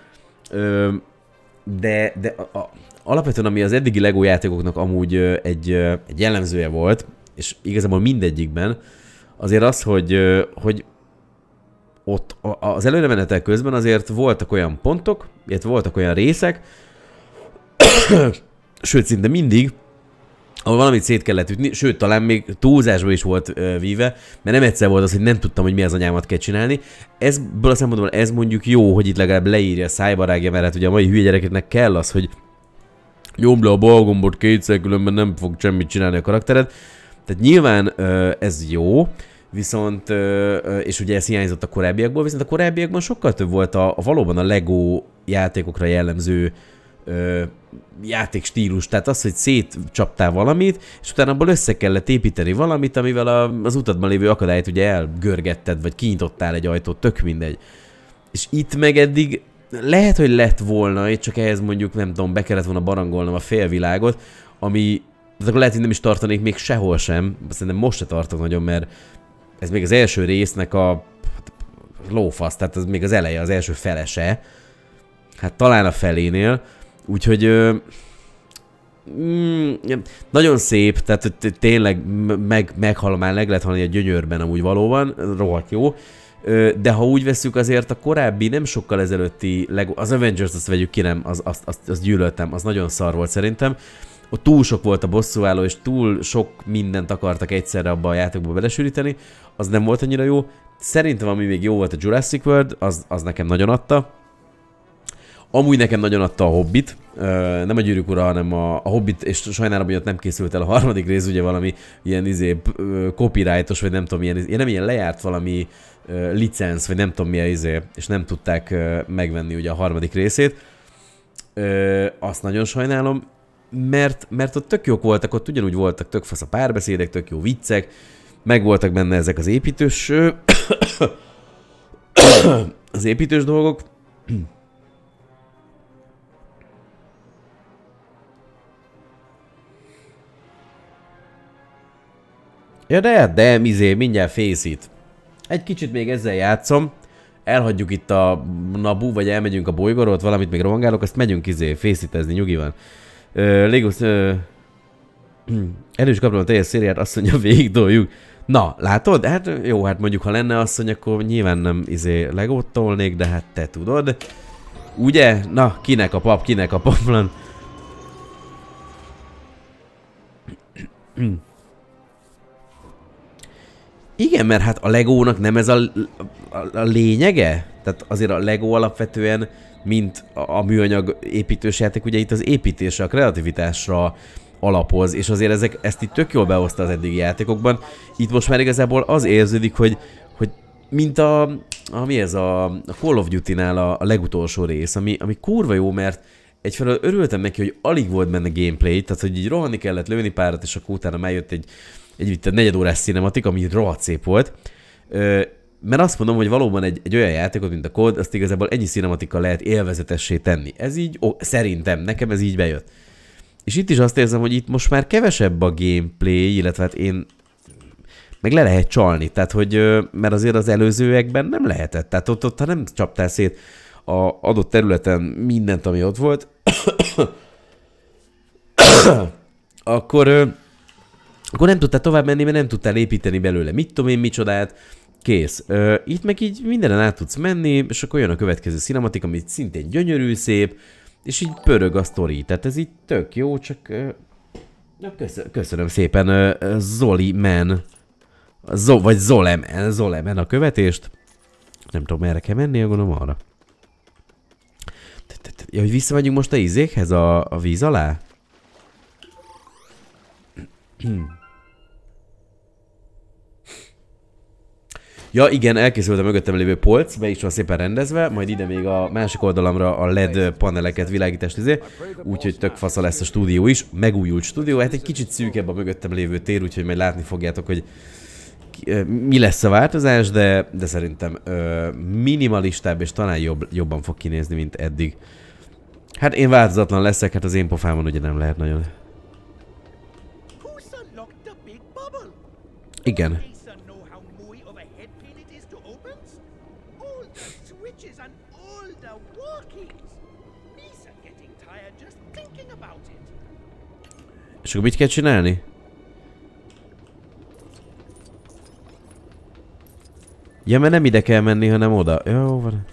de alapvetően ami az eddigi Lego játékoknak amúgy egy jellemzője volt, és igazából mindegyikben, azért az, hogy ott az előremenetel közben azért voltak olyan pontok, illetve voltak olyan részek, sőt szinte mindig, ahol valamit szét kellett ütni, sőt talán még túlzásba is volt víve, mert nem egyszer volt az, hogy nem tudtam, hogy mi az anyámat kell csinálni. Ebből a szempontból ez mondjuk jó, hogy itt legalább leírja, szájba rágja, mert hát ugye a mai hülye gyerekeknek kell az, hogy nyomd le a bal gombot kétszer, különben nem fog semmit csinálni a karaktered. Tehát nyilván ez jó, viszont, és ugye ez hiányzott a korábbiakból, viszont a korábbiakban sokkal több volt valóban a Lego játékokra jellemző játékstílus, tehát az, hogy szétcsaptál valamit, és utána abból össze kellett építeni valamit, amivel az utadban lévő akadályt ugye elgörgetted, vagy kinyitottál egy ajtót, tök mindegy. És itt meg eddig lehet, hogy lett volna, és csak ehhez mondjuk, nem tudom, be kellett volna barangolnom a félvilágot, ami, de akkor lehet, hogy nem is tartanék még sehol sem, szerintem most se tartok nagyon, mert ez még az első résznek a lófasz, tehát ez még az eleje, az első felese, hát talán a felénél, úgyhogy nagyon szép, tehát tényleg meghal, már meg lehet halni a gyönyörben amúgy valóban, rohadt jó, de ha úgy veszük, azért a korábbi, nem sokkal ezelőtti Lego, az Avengers, azt vegyük ki, nem, azt gyűlöltem, az nagyon szar volt szerintem. Ott túl sok volt a bosszúálló, és túl sok mindent akartak egyszerre abba a játékba belesűríteni, az nem volt annyira jó. Szerintem ami még jó volt a Jurassic World, az nekem nagyon adta. Amúgy nekem nagyon adta a Hobbit, nem a Gyűrűk ura, hanem a Hobbit, és sajnálom, hogy ott nem készült el a harmadik rész, ugye valami ilyen copyrightos, vagy nem tudom, nem ilyen lejárt valami licensz, vagy nem tudom milyen és nem tudták megvenni ugye a harmadik részét. Azt nagyon sajnálom, mert ott tök jók voltak, ott ugyanúgy voltak tök fasz a párbeszédek, tök jó viccek, meg voltak benne ezek az építős az építős dolgok. Ja de mindjárt fészít. Egy kicsit még ezzel játszom. Elhagyjuk itt a Naboo, vagy elmegyünk a bolygóról, ott valamit még rohangálok, azt megyünk fészítezni, nyugi van. Legos... Erős kapcsolatban teljes szériát, azt mondja, végigdoljuk. Na, látod? Hát jó, hát mondjuk, ha lenne asszony, akkor nyilván nem Legót tolnék, de hát te tudod. Ugye? Na, kinek a paplan? Igen, mert hát a Legónak nem ez a lényege? Tehát azért a Lego alapvetően, mint a műanyag építős játék, ugye itt az építésre, a kreativitásra alapoz, és azért ezt itt tök jól behozta az eddigi játékokban. Itt most már igazából az érződik, hogy mint mi ez a Call of Duty-nál a legutolsó rész, ami kurva jó, mert egyfelől örültem neki, hogy alig volt benne gameplay, tehát hogy így rohanni kellett, lőni párat, és akkor utána megjött egy negyedórás cinematik, ami rohadt szép volt. Mert azt mondom, hogy valóban egy olyan játékot, mint a COD, azt igazából ennyi cinematikkal lehet élvezetessé tenni. Ez így, szerintem, nekem ez így bejött. És itt is azt érzem, hogy itt most már kevesebb a gameplay, illetve hát meg le lehet csalni, tehát hogy, mert azért az előzőekben nem lehetett. Tehát ott ha nem csaptál szét a adott területen mindent, ami ott volt, akkor nem tudtál tovább menni, mert nem tudtál építeni belőle. Mit tudom én, micsodát, kész. Itt meg így mindenen át tudsz menni, és akkor jön a következő cinematik, ami szintén gyönyörű, szép, és így pörög a sztori. Tehát ez így tök jó, csak... köszönöm szépen, Zoli Man. Vagy Zolemen a követést. Nem tudom, merre kell menni, gondolom arra. Ja, hogy visszamegyünk most a izékhez, a víz alá? Ja igen, elkészült a mögöttem lévő polc, be is van szépen rendezve, majd ide még a másik oldalamra a LED paneleket, világítást úgyhogy tök fasza lesz a stúdió is, megújult stúdió, hát egy kicsit szűkebb a mögöttem lévő tér, úgyhogy majd látni fogjátok, hogy mi lesz a változás, de szerintem minimalistább és talán jobban fog kinézni, mint eddig. Hát én változatlan leszek, hát az én pofámon ugye nem lehet nagyon. Igen. És akkor mit kell csinálni? Ja, mert nem ide kell menni, hanem oda. Jó, van.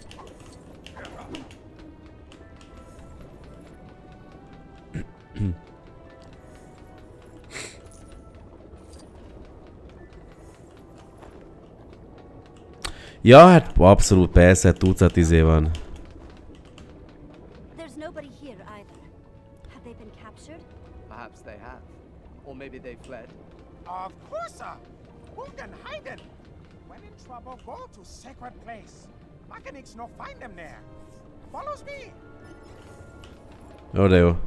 Ja, hát abszolút persze, tucat izé van. There's nobody here either. Have they been captured? Perhaps they have. Or maybe they fled. Of course, Ungan hidden. When in trouble, go to sacred place. Mechanics no find them there. Follows me. Jó, de jó.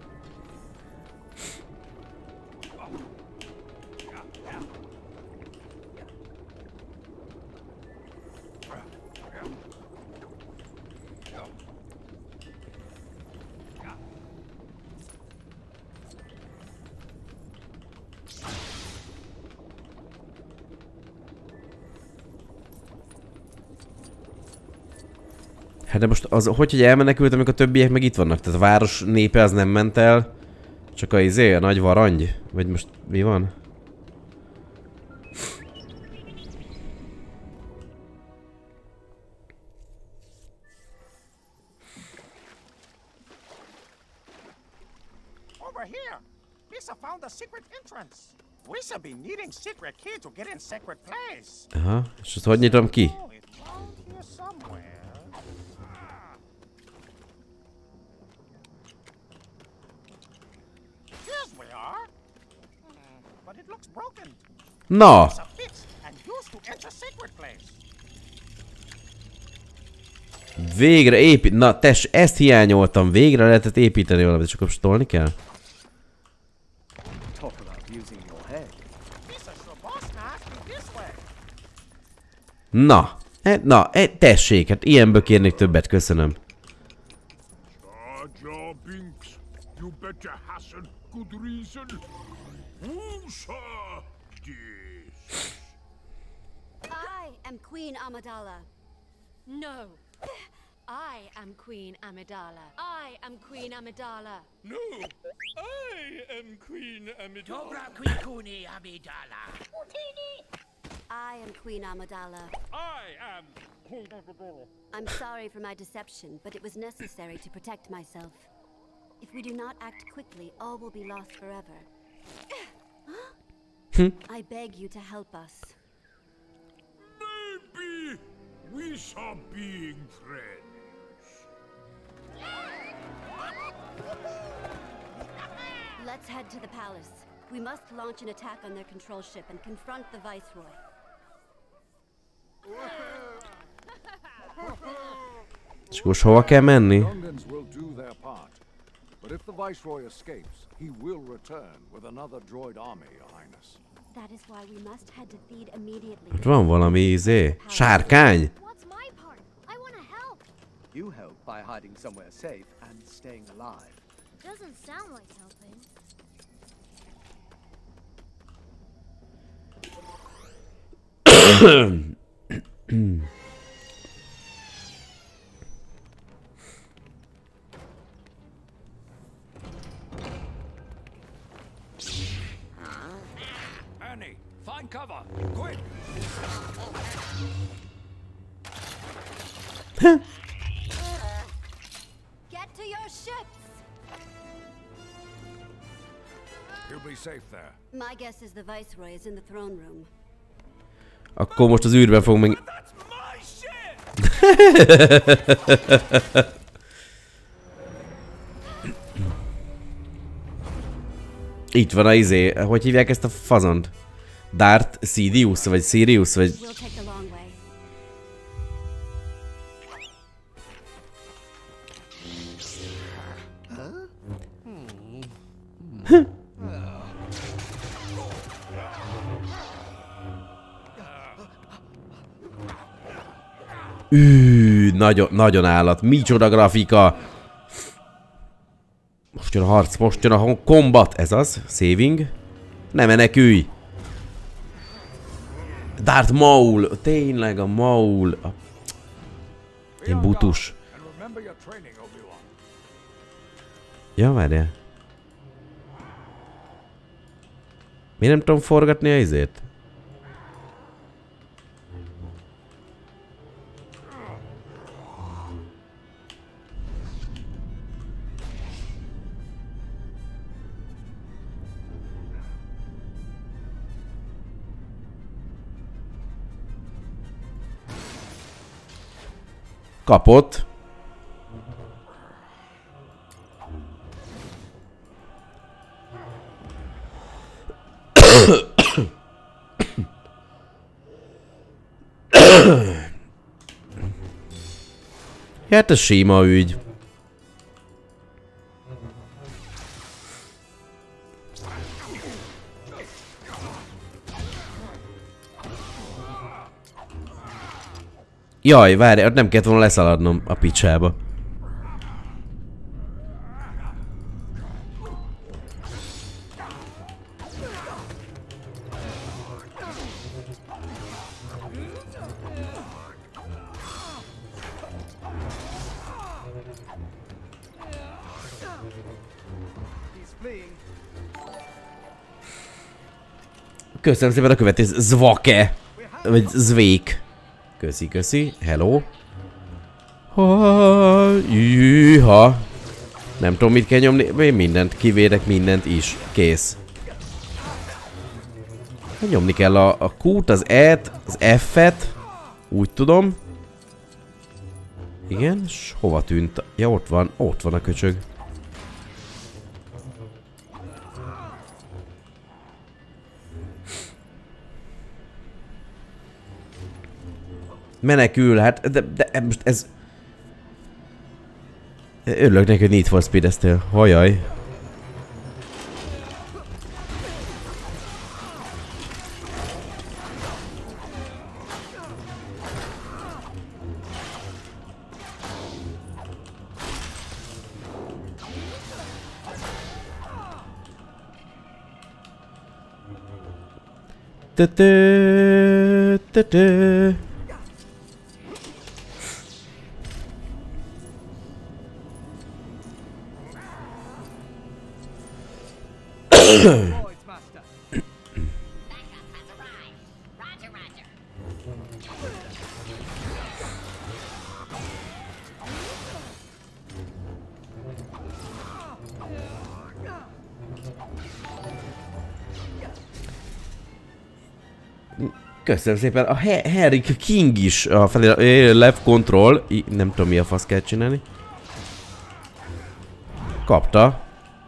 Hát de most az, hogy elmenekült, amikor a többiek meg itt vannak? Tehát a város népe az nem ment el, csak a nagy varangy? Vagy most mi van? Over here, Lisa found a secret entrance. We should be needing secret key to get in sacred place. Aha, és azt hogy nyitom ki? Na! Végre épít... Na, tess, ezt hiányoltam. Végre lehetett építeni valamit, csak most tolni kell? Na! Na, tessék, hát ilyenből kérnék többet, köszönöm. I am Queen Amidala. No. I am Queen Amidala. I am Queen Amidala. No. I am Queen Amidala. Dobra Queen Amidala. I am Queen Amidala. I am Queen Amidala. I'm sorry for my deception, but it was necessary to protect myself. If we do not act quickly, all will be lost forever. I beg you to help us. We stop being friends. Let's head to the palace. We must launch an attack on their control ship and confront the Viceroy. És most hova kell menni? Londons will do their part. But if the Viceroy escapes, he will return with another droid army, Your Highness. That is why we must head to Theed immediately. Ott van valami izé. Sárkány? What's my part? I want to help. You help by hiding somewhere safe and staying alive. Doesn't sound like helping. Annie, find cover, quick! Get to your ships! You'll be safe there. My guess is the Viceroy is in the throne room. Akkor most az űrben fog meg... Itt van a izé, hogy hívják ezt a fazont? Darth Sidious, vagy Sirius, vagy... Nagyon állat. Micsoda grafika. Most jön a harc, most jön a combat. Ez az. Saving. Ne menekülj. Darth Maul. Tényleg a Maul. Én butus. Ja, várjál. Miért nem tudom forgatni a izét? Kapott. Hát ez sima ügy. Jaj, várj, ott nem kellett volna leszaladnom a picsába. Köszönöm szépen a követés, Zvake, vagy Zvék. Köszi, köszi, hello. Jűha. Nem tudom, mit kell nyomni, én mindent kivédek, mindent is. Kész. Nyomni kell a Q-t, az E-t, az F-et. Úgy tudom. Igen, és hova tűnt? Ja, ott van a köcsög. Menekül, hát, de most ez... Örülök neki, hogy Need for Speed-eztél. Hajaj. Köszönöm szépen. A Henry King is a left control. Nem tudom mi a fasz kell csinálni. Kapta.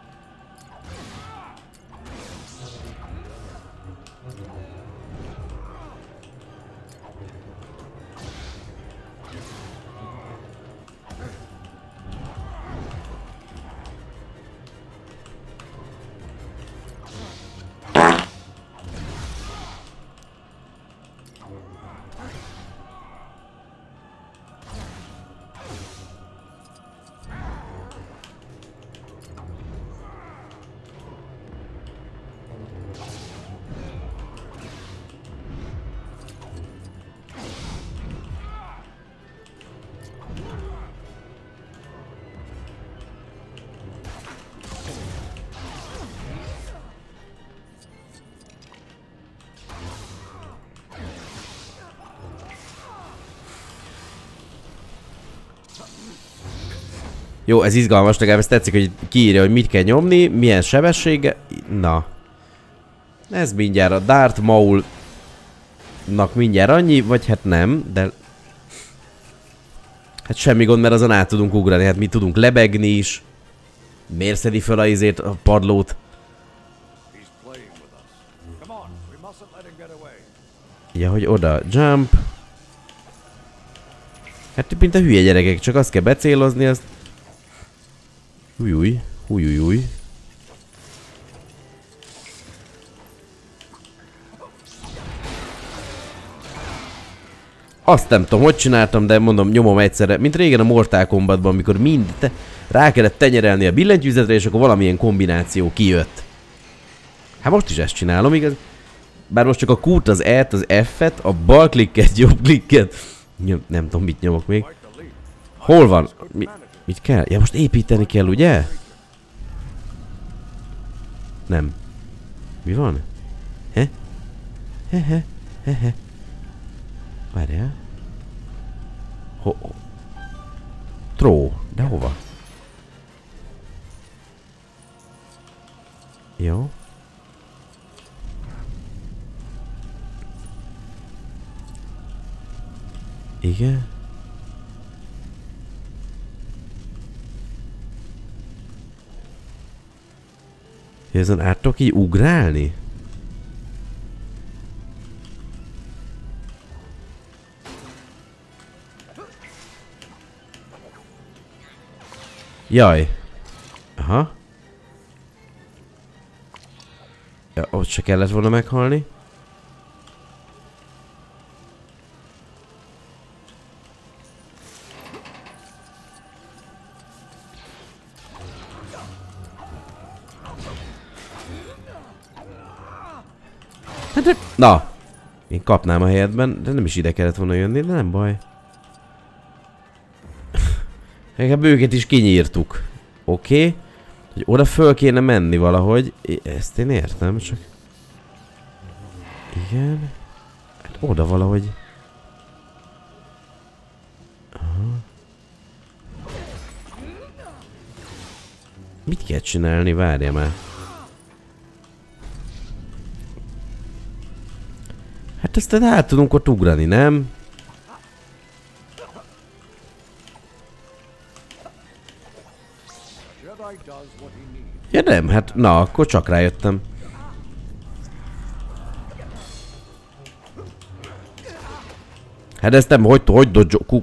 Jó, ez izgalmas, legalább ezt tetszik, hogy kiírja, hogy mit kell nyomni, milyen sebessége. Na. Ez mindjárt a Darth Maul-nak mindjárt annyi, vagy hát nem, de... Hát semmi gond, mert azon át tudunk ugrani, hát mi tudunk lebegni is. Miért szedi föl a padlót? Ja, hogy oda, jump. Hát mint a hülye gyerekek, csak azt kell becélozni, azt... Újúj, újújúj. Azt nem tudom, hogy csináltam, de mondom, nyomom egyszerre. Mint régen a Mortal Kombatban, amikor rá kellett tenyerelni a billentyűzetre, és akkor valamilyen kombináció kijött. Hát most is ezt csinálom, igaz? Bár most csak a Q-t, az E-t, az F-et, a bal klikket, jobb klikket. Nem tudom, mit nyomok még. Hol van? Mit kell? Ja, most építeni kell, ugye? Nem. Mi van? He? He. Várjál. Tró. De hova? Jó. Igen. Ezen át tudok így ugrálni? Jaj. Aha. Ja, ott se kellett volna meghalni. Na! Én kapnám a helyedben, de nem is ide kellett volna jönni, de nem baj. Legalább őket is kinyírtuk. Oké. Hogy oda föl kéne menni valahogy. Ezt én értem, csak... Igen. Hát oda valahogy... Aha. Mit kell csinálni? Várja már. Hát aztán át tudunk ott ugrani, nem? Ja nem, hát na, akkor csak rájöttem. Hát ezt nem, hogy dodge-ok...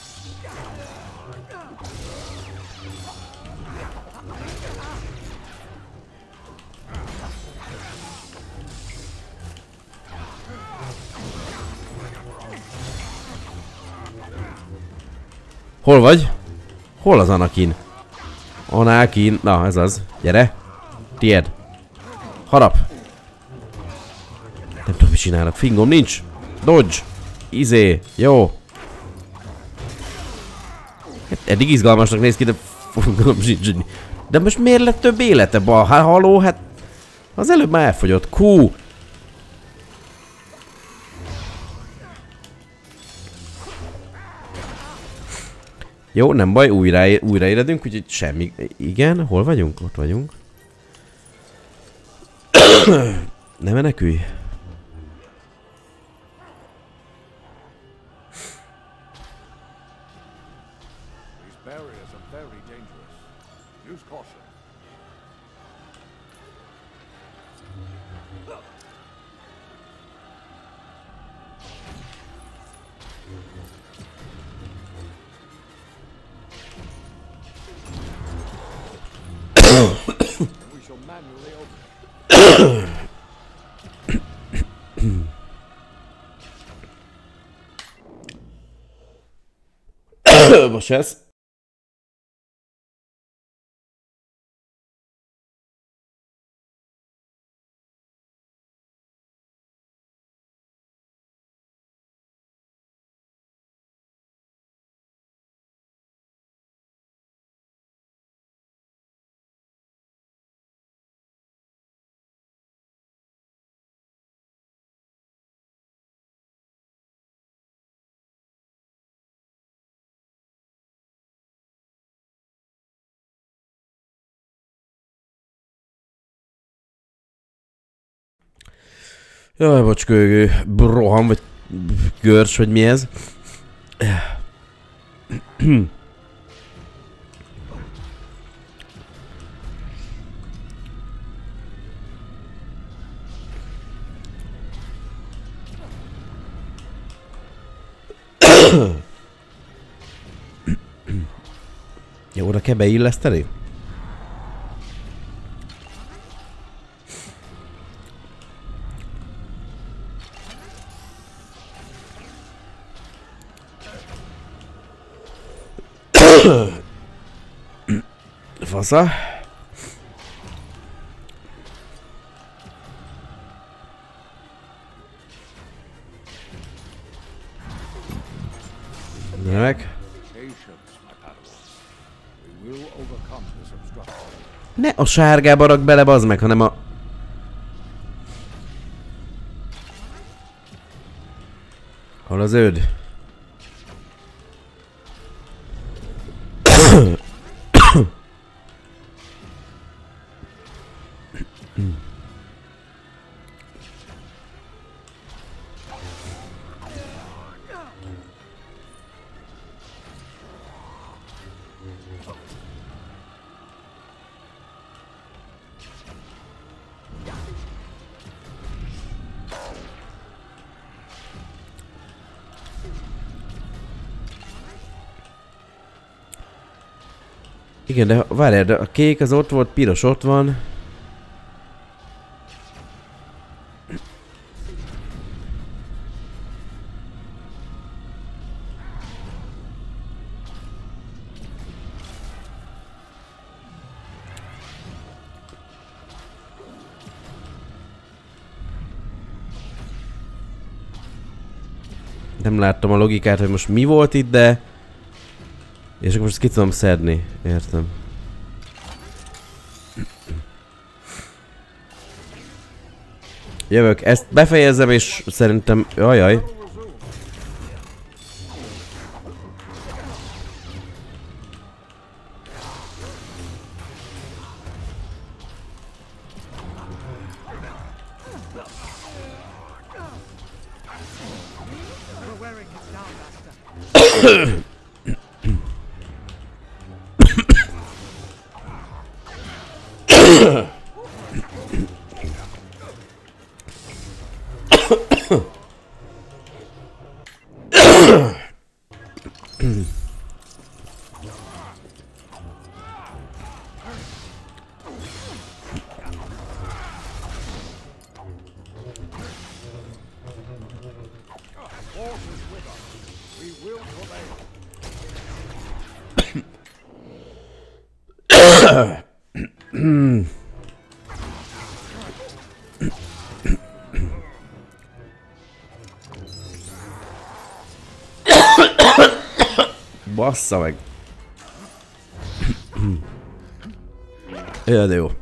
Hol vagy? Hol az Anakin? Anakin. Na, ez az. Gyere. Tied. Harap. Nem tudom, mit csinálnak. Fingom nincs. Dodge. Izé. Jó. Hát eddig izgalmasnak néz ki, de fogalmam sincs. De most miért lett több élete? Hát haló, hát... Az előbb már elfogyott. Q. Jó, nem baj, újraéledünk, úgyhogy semmi. Igen, hol vagyunk? Ott vagyunk. Ne menekülj. barriers are very dangerous. Use caution. We shall manually open it. Most ez. Jaj, bocs, kölygő, roham, vagy görs, vagy mi ez? Jó, oda kell beilleszteni? Fasza. Meg. Ne a sárgába rak bele, bazd meg, hanem a... Hol az öd? Igen, de várjál, de a kék az ott volt, piros ott van. Nem láttam a logikát, hogy most mi volt itt, de... És akkor most ki tudom szedni, értem. Jövök, ezt befejezem és szerintem... Ajaj. Bassza meg. Ja, de jó.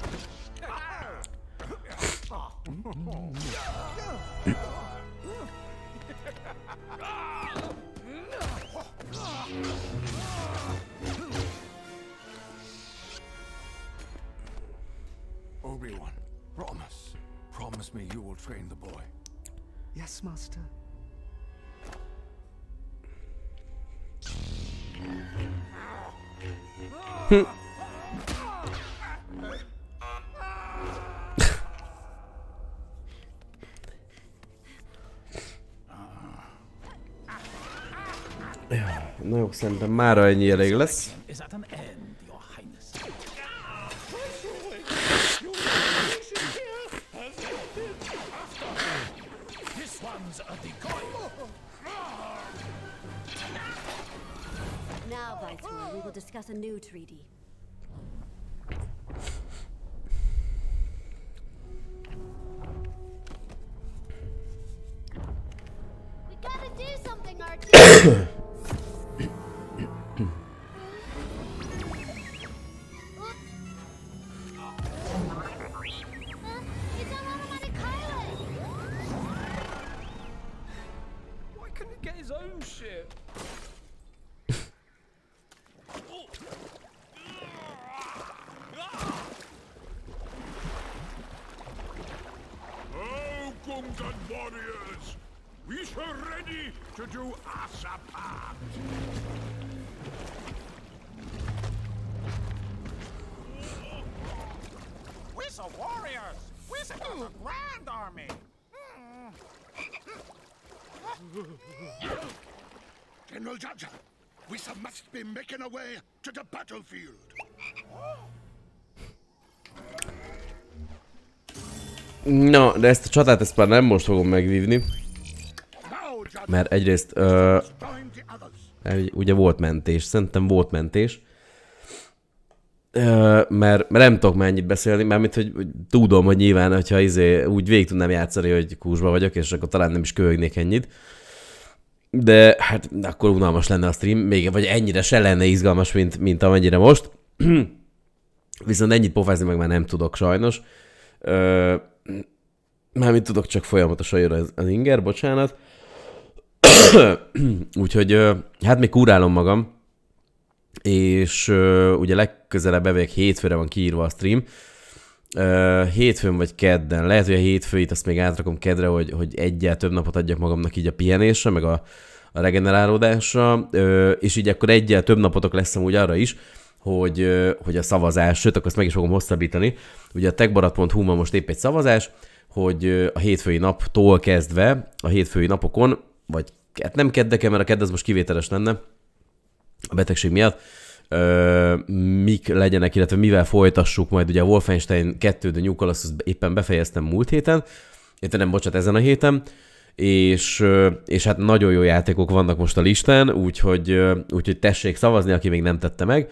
Obi-Wan, promise me you will train the boy. Yes, Master. Na jó, szerintem mára ennyi elég lesz. Now, Viceroy, we will discuss a new treaty. We gotta do something, Archie. Why couldn't he get his own shit? Oh, Gungan warriors! We are ready to do us a part! We're some warriors! We're some grand army! General Jaja, we must be making our way to the battlefield. Na, de ezt a csatát ezt már nem most fogom megvívni. Mert egyrészt ugye volt mentés, szerintem volt mentés. Mert nem tudok már ennyit beszélni, mármint, hogy tudom, hogy nyilván, hogyha úgy végig tudnám játszani, hogy kúsba vagyok, és akkor talán nem is köhögnék ennyit. De hát akkor unalmas lenne a stream, még vagy ennyire se lenne izgalmas, mint amennyire most. Viszont ennyit pofázni meg már nem tudok sajnos. Mármint tudok, csak folyamatosan jön az inger, bocsánat. Úgyhogy hát még kúrálom magam. És ugye legközelebb bevég hétfőre van kiírva a stream. Hétfőn vagy kedden. Lehet, hogy a hétfőit azt még átrakom kedre, hogy egyel több napot adjak magamnak így a pihenésre, meg a regenerálódásra. És így akkor egyel több napotok lesz amúgy arra is, hogy a szavazás, sőt, akkor azt meg is fogom hosszabbítani. Ugye a techbarat.hu-ban most épp egy szavazás, hogy a hétfői naptól kezdve, a hétfői napokon, vagy hát nem keddeken, mert a kedd az most kivételes lenne a betegség miatt, mik legyenek, illetve mivel folytassuk majd. Ugye a Wolfenstein 2 The New Colossus éppen befejeztem múlt héten, nem, bocsánat, ezen a héten, és hát nagyon jó játékok vannak most a listán, úgyhogy tessék szavazni, aki még nem tette meg.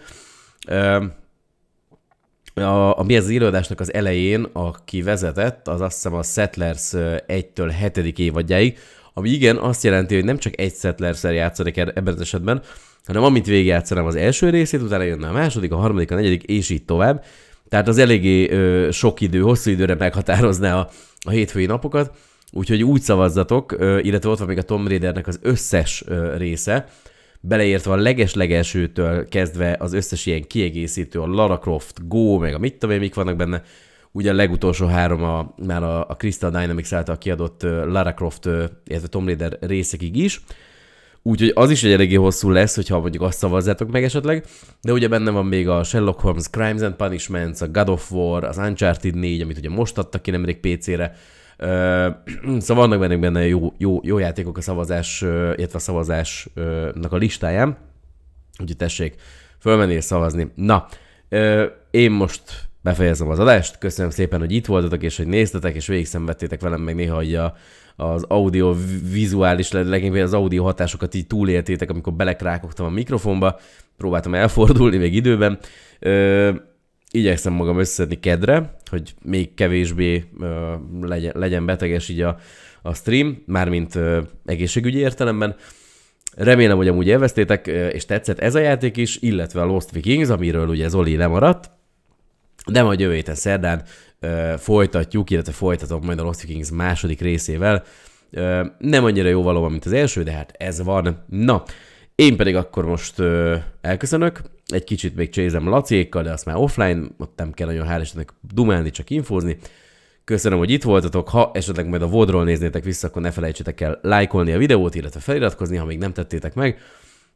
Ami ez az előadásnak az elején, aki vezetett, az azt hiszem a Settlers 1-től 7. évadjáig, ami igen, azt jelenti, hogy nem csak egy Settlers-szel játszanék ebben az esetben, hanem amit végigjátszanám az első részét, utána jönne a második, a harmadik, a negyedik, és így tovább. Tehát az eléggé sok idő, hosszú időre meghatározná a hétfői napokat, úgyhogy úgy szavazzatok, illetve ott van még a Tomb Raidernek az összes része, beleértve a leges-legelsőtől kezdve az összes ilyen kiegészítő, a Lara Croft, Go, meg a mit tudom én, mik vannak benne. Ugye a legutolsó 3 már a Crystal Dynamics által kiadott Lara Croft, illetve Tomb Raider részekig is. Úgyhogy az is egy eléggé hosszú lesz, hogyha mondjuk azt szavazzátok meg esetleg. De ugye benne van még a Sherlock Holmes Crimes and Punishments, a God of War, az Uncharted 4, amit ugye most adtak ki nemrég PC-re. Szóval vannak benne jó játékok a szavazás, illetve a szavazásnak a listáján. Úgyhogy tessék fölmenni és szavazni. Na, én most befejezem az adást. Köszönöm szépen, hogy itt voltatok, és hogy néztetek, és végig szenvedtétek velem meg néha, hogy az audio-vizuális, leginkább az audio hatásokat így túléltétek, amikor belekrákogtam a mikrofonba. Próbáltam elfordulni még időben. Igyekszem magam összeszedni kedre, hogy még kevésbé legyen beteges így a stream, mármint egészségügyi értelemben. Remélem, hogy amúgy élveztétek, és tetszett ez a játék is, illetve a Lost Vikings, amiről ugye Zoli lemaradt. De majd jövő héten szerdán folytatjuk, illetve folytatom majd a Lost Vikings második részével. Nem annyira jó valóban, mint az első, de hát ez van. Na, én pedig akkor most elköszönök. Egy kicsit még csézem Laciékkal, de azt már offline, ott nem kell nagyon hál' Istennek dumálni, csak infózni. Köszönöm, hogy itt voltatok. Ha esetleg majd a VOD-ról néznétek vissza, akkor ne felejtsétek el lájkolni a videót, illetve feliratkozni, ha még nem tettétek meg.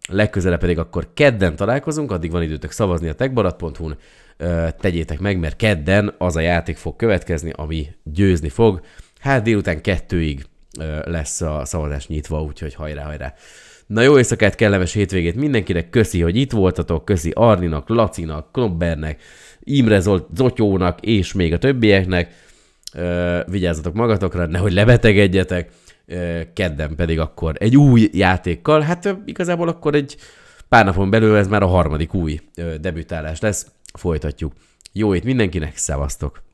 legközelebb pedig akkor kedden találkozunk, addig van időtök szavazni a techbarat.hu-n, tegyétek meg, mert kedden az a játék fog következni, ami győzni fog. Hát délután 2-ig lesz a szavazás nyitva, úgyhogy hajrá! Na jó éjszakát, kellemes hétvégét mindenkinek, köszi, hogy itt voltatok, köszi Arninak, Lacinak, Knobbernek, Imre Zotyónak és még a többieknek. Vigyázzatok magatokra, nehogy lebetegedjetek. Kedden pedig akkor egy új játékkal, hát igazából akkor egy pár napon belül ez már a harmadik új debütálás lesz. Folytatjuk. Jó ét mindenkinek, szevasztok!